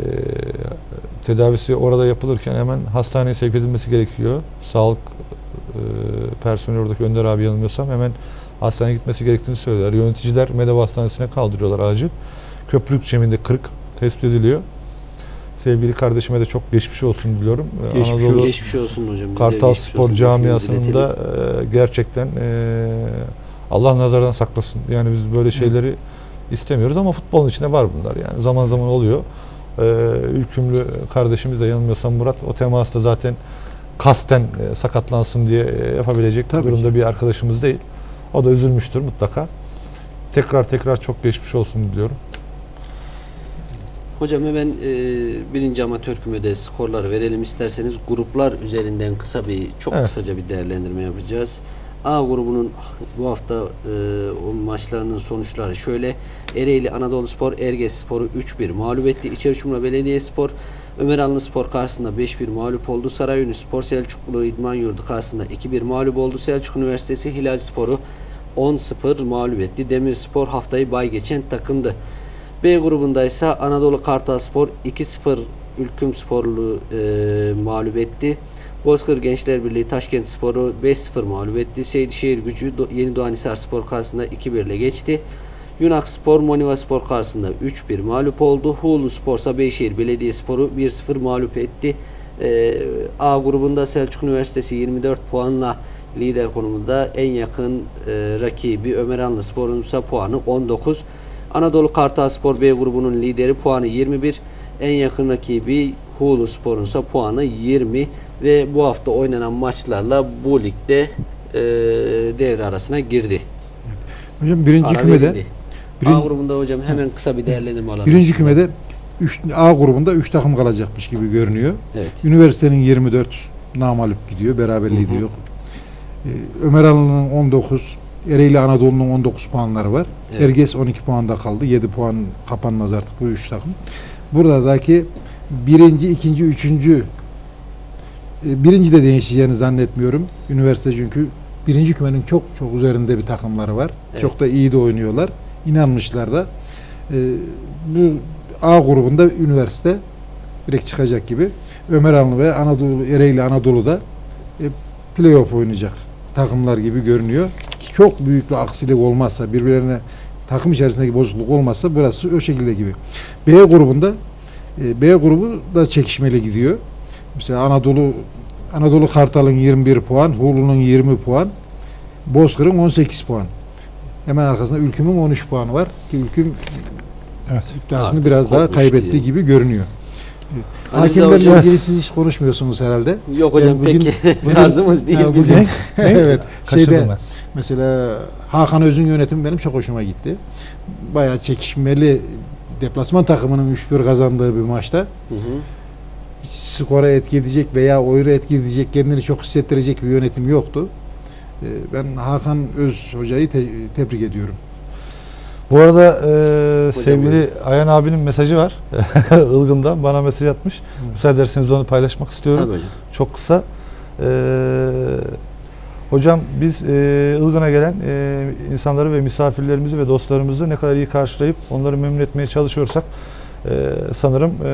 tedavisi orada yapılırken hemen hastaneye sevk edilmesi gerekiyor. Sağlık e, personeli oradaki Önder abi yanılmıyorsam hemen hastaneye gitmesi gerektiğini söylüyorlar. Yöneticiler Medeva Hastanesi'ne kaldırıyorlar acil. Köprülük ceminde kırık tespit ediliyor. Sevgili kardeşime de çok geçmiş olsun diliyorum. Geçmiş Anadolu olsun. geçmiş olsun hocam. Biz de Kartal geçmiş Spor olsun camiasının dileklerimizi da e, gerçekten e, Allah nazardan saklasın. Yani biz böyle şeyleri istemiyoruz ama futbolun içinde var bunlar yani. Zaman zaman oluyor. E, Ülkümlü kardeşimiz de yanılmıyorsam Murat o temasta zaten kasten e, sakatlansın diye e, yapabilecek Tabii durumda ki. bir arkadaşımız değil. O da üzülmüştür mutlaka. Tekrar tekrar çok geçmiş olsun diliyorum. Hocam hemen e, birinci amatör kümede skorları verelim isterseniz. Gruplar üzerinden kısa bir, çok Evet. kısaca bir değerlendirme yapacağız. A grubunun bu hafta e, o maçlarının sonuçları şöyle. Ereğli Anadoluspor Ergesspor'u üç bir mağlup etti. İçeriçumra Belediyespor Ömeranlı Spor karşısında beş bir mağlup oldu. Sarayünlü Spor Selçuklu İdman Yurdu karşısında iki bir mağlup oldu. Selçuk Üniversitesi Hilal Spor'u on sıfır mağlup etti. Demirspor haftayı bay geçen takımdı. B grubunda ise Anadolu Kartalspor iki sıfır Ülkümsporlu e, mağlup etti. Bozkır Gençler Birliği Taşkent Spor'u beş sıfır mağlup etti. Seydişehir Gücü Do Yeni Doğanhisar Spor karşısında iki bir ile geçti. Yunak Spor Moniva Spor karşısında üç bir mağlup oldu. Hulu Spor ise Beyşehir Belediyespor'u bir sıfır mağlup etti. E, A grubunda Selçuk Üniversitesi yirmi dört puanla lider konumunda, en yakın e, rakibi Ömeranlı Spor'un ise puanı on dokuz. Anadolu Kartalspor B grubunun lideri puanı yirmi bir. En yakın rakibi Hulu Spor'un ise puanı yirmi ve bu hafta oynanan maçlarla bu ligde e, devre arasına girdi. Hocam birinci Ara kümede verildi. birin- A grubunda hocam hemen kısa bir değerlendirme alalım. birinci size. kümede üç, A grubunda üç takım kalacakmış gibi görünüyor. Evet. Üniversitenin yirmi dört namalup gidiyor. Beraberliği de Hı hı. yok. Ee, Ömeranlı'nın on dokuz, Ereğli Anadolu'nun on dokuz puanları var. Evet. Erges on iki puanda kaldı. yedi puan kapanmaz artık bu üç takım. Buradaki birinci, ikinci, üçüncü e, birinci de değişeceğini zannetmiyorum. Üniversite çünkü birinci kümenin çok çok üzerinde bir takımları var. Evet. Çok da iyi de oynuyorlar. İnanmışlar da. Ee, bu A grubunda üniversite direkt çıkacak gibi. Ömeranlı ve Anadolu, Ereğli Anadolu'da e, playoff oynayacak takımlar gibi görünüyor. Ki çok büyük bir aksilik olmazsa, birbirlerine takım içerisindeki bozukluk olmazsa burası o şekilde gibi. B grubunda e, B grubu da çekişmeli gidiyor. Mesela Anadolu Anadolu Kartal'ın yirmi bir puan, Hulu'nun yirmi puan, Bozkır'ın on sekiz puan. Hemen arkasında Ülküm'ün on üç puanı var ki Ülküm Evet. iddiasını Artık biraz daha kopmuş kaybettiği diye. gibi görünüyor. Ali Rıza Hakemlerle hocam- ilgili siz hiç konuşmuyorsunuz herhalde. Yok hocam Ben bugün- peki bugün- tarzımız değil Ha, bugün- bizim. evet. Kaçırdım Şeyde ben. mesela Hakan Öz'ün yönetimi benim çok hoşuma gitti. Bayağı çekişmeli, deplasman takımının üç bir kazandığı bir maçta Hı hı. hiç skora etki edecek veya oyunu etki edecek, kendini çok hissettirecek bir yönetim yoktu. Ee, Ben Hakan Öz hocayı te- tebrik ediyorum. Bu arada e, sevgili Ayhan abinin mesajı var. Ilgın'dan bana mesaj atmış. Müsaade ederseniz onu paylaşmak istiyorum. Tabii hocam. Çok kısa. Ee, hocam biz e, Ilgın'a gelen e, insanları ve misafirlerimizi ve dostlarımızı ne kadar iyi karşılayıp onları memnun etmeye çalışıyorsak e, sanırım e,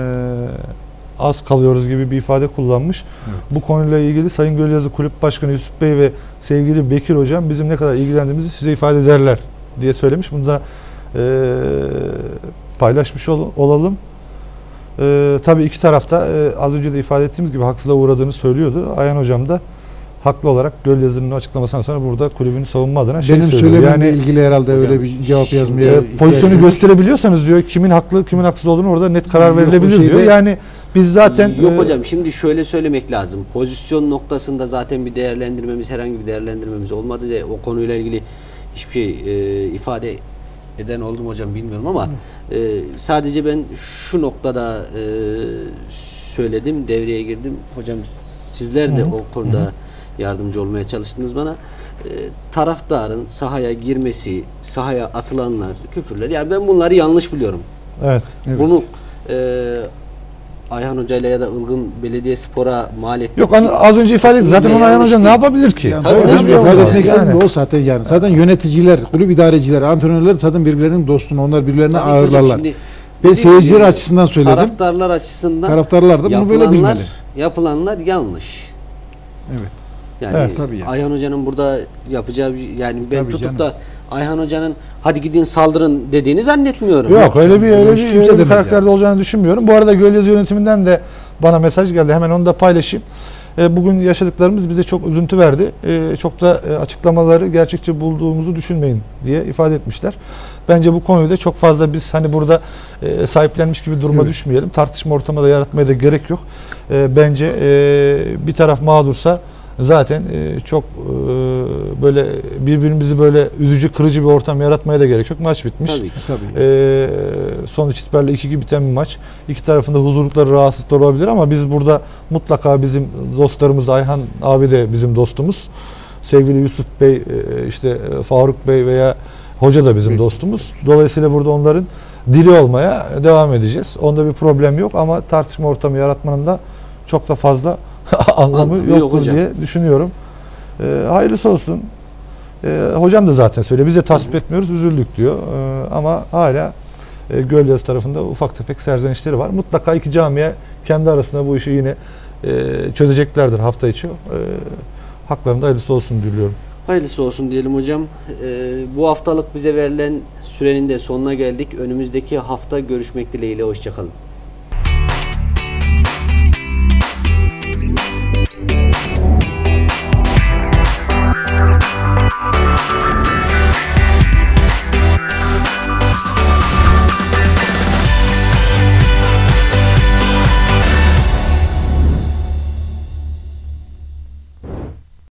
az kalıyoruz gibi bir ifade kullanmış. Evet. Bu konuyla ilgili Sayın Gölyazı Kulüp Başkanı Yusuf Bey ve sevgili Bekir Hocam bizim ne kadar ilgilendiğimizi size ifade ederler diye söylemiş. Bunu da e, paylaşmış ol, olalım. Ee, tabii iki tarafta e, az önce de ifade ettiğimiz gibi haksızlığa uğradığını söylüyordu. Ayhan Hocam da haklı olarak Gölyazı'nın açıklamasından sonra burada kulübünü savunma adına şey Benim söylüyor. söylememle Yani ilgili herhalde Hocam, öyle bir cevap şimdi, yazmaya e, ihtiyaç pozisyonu yok. gösterebiliyorsanız diyor kimin haklı kimin haksız olduğunu orada net karar Yok, verilebilir o şeyde- diyor. Yani biz zaten Yok e, hocam şimdi şöyle söylemek lazım. Pozisyon noktasında zaten bir değerlendirmemiz, herhangi bir değerlendirmemiz olmadı. O konuyla ilgili hiçbir şey e, ifade eden oldu mu hocam bilmiyorum ama e, sadece ben şu noktada e, söyledim, devreye girdim. Hocam sizler de o konuda yardımcı olmaya çalıştınız bana. E, taraftarın sahaya girmesi, sahaya atılanlar, küfürler, yani ben bunları yanlış biliyorum. evet. Evet. Bunu e, Ayhan Hoca ile ya da Ilgın Belediyespor'a mal etmek. Yok hani az önce ifade ettik. Zaten Kesinlikle onu Ayhan yanlış Hocam ne değil. yapabilir ki? Yani Tabii, tabii, tabii, tabii, tabii. ifade Yani. etmek istediğim de o zaten yani. Zaten yöneticiler, kulüp idareciler, antrenörler zaten birbirlerinin dostunu, onlar birbirlerine Tabii hocam, ağırlarlar. şimdi Ve dediğim seyirciler gibi açısından söyledim. taraftarlar açısından Taraftarlar da bunu böyle yapılanlar- bilmeli. Yapılanlar yanlış. Evet. Yani Evet, tabii yani. Ayhan Hoca'nın burada yapacağı bir- yani ben Tabii tutup canım. da Ayhan Hoca'nın hadi gidin saldırın dediğini zannetmiyorum. Yok öyle bir öyle Hiç bir, kimse öyle bir demez karakterde yani. olacağını düşünmüyorum. Bu arada Gölyazı yönetiminden de bana mesaj geldi. Hemen onu da paylaşayım. E, bugün yaşadıklarımız bize çok üzüntü verdi. E, çok da e, açıklamaları gerçekçi bulduğumuzu düşünmeyin diye ifade etmişler. Bence bu konuyu da çok fazla biz hani burada e, sahiplenmiş gibi duruma Evet. düşmeyelim. Tartışma ortamı da yaratmaya da gerek yok. E, bence e, bir taraf mağdursa zaten e, çok e, böyle birbirimizi böyle üzücü, kırıcı bir ortam yaratmaya da gerek yok. Maç bitmiş. Tabii ki. Tabii. E, sonuç itibariyle iki iki biten bir maç. İki tarafında huzurlukları, rahatsızlıkları olabilir ama biz burada mutlaka bizim dostlarımız, Ayhan abi de bizim dostumuz. Sevgili Yusuf Bey, e, işte Faruk Bey veya hoca da bizim dostumuz. Dolayısıyla burada onların dili olmaya devam edeceğiz. Onda bir problem yok ama tartışma ortamı yaratmanın da çok da fazla anlamı Anlamı yok yoktur hocam. diye düşünüyorum. Ee, hayırlısı olsun. Ee, hocam da zaten söylüyor. Biz de tasvip etmiyoruz, üzüldük diyor. Ee, ama hala e, Gölyazı tarafında ufak tefek serzenişleri var. Mutlaka iki camiye kendi arasında bu işi yine e, çözeceklerdir hafta içi. E, haklarında hayırlısı olsun diliyorum. Hayırlısı olsun diyelim hocam. Ee, bu haftalık bize verilen sürenin de sonuna geldik. Önümüzdeki hafta görüşmek dileğiyle. Hoşçakalın.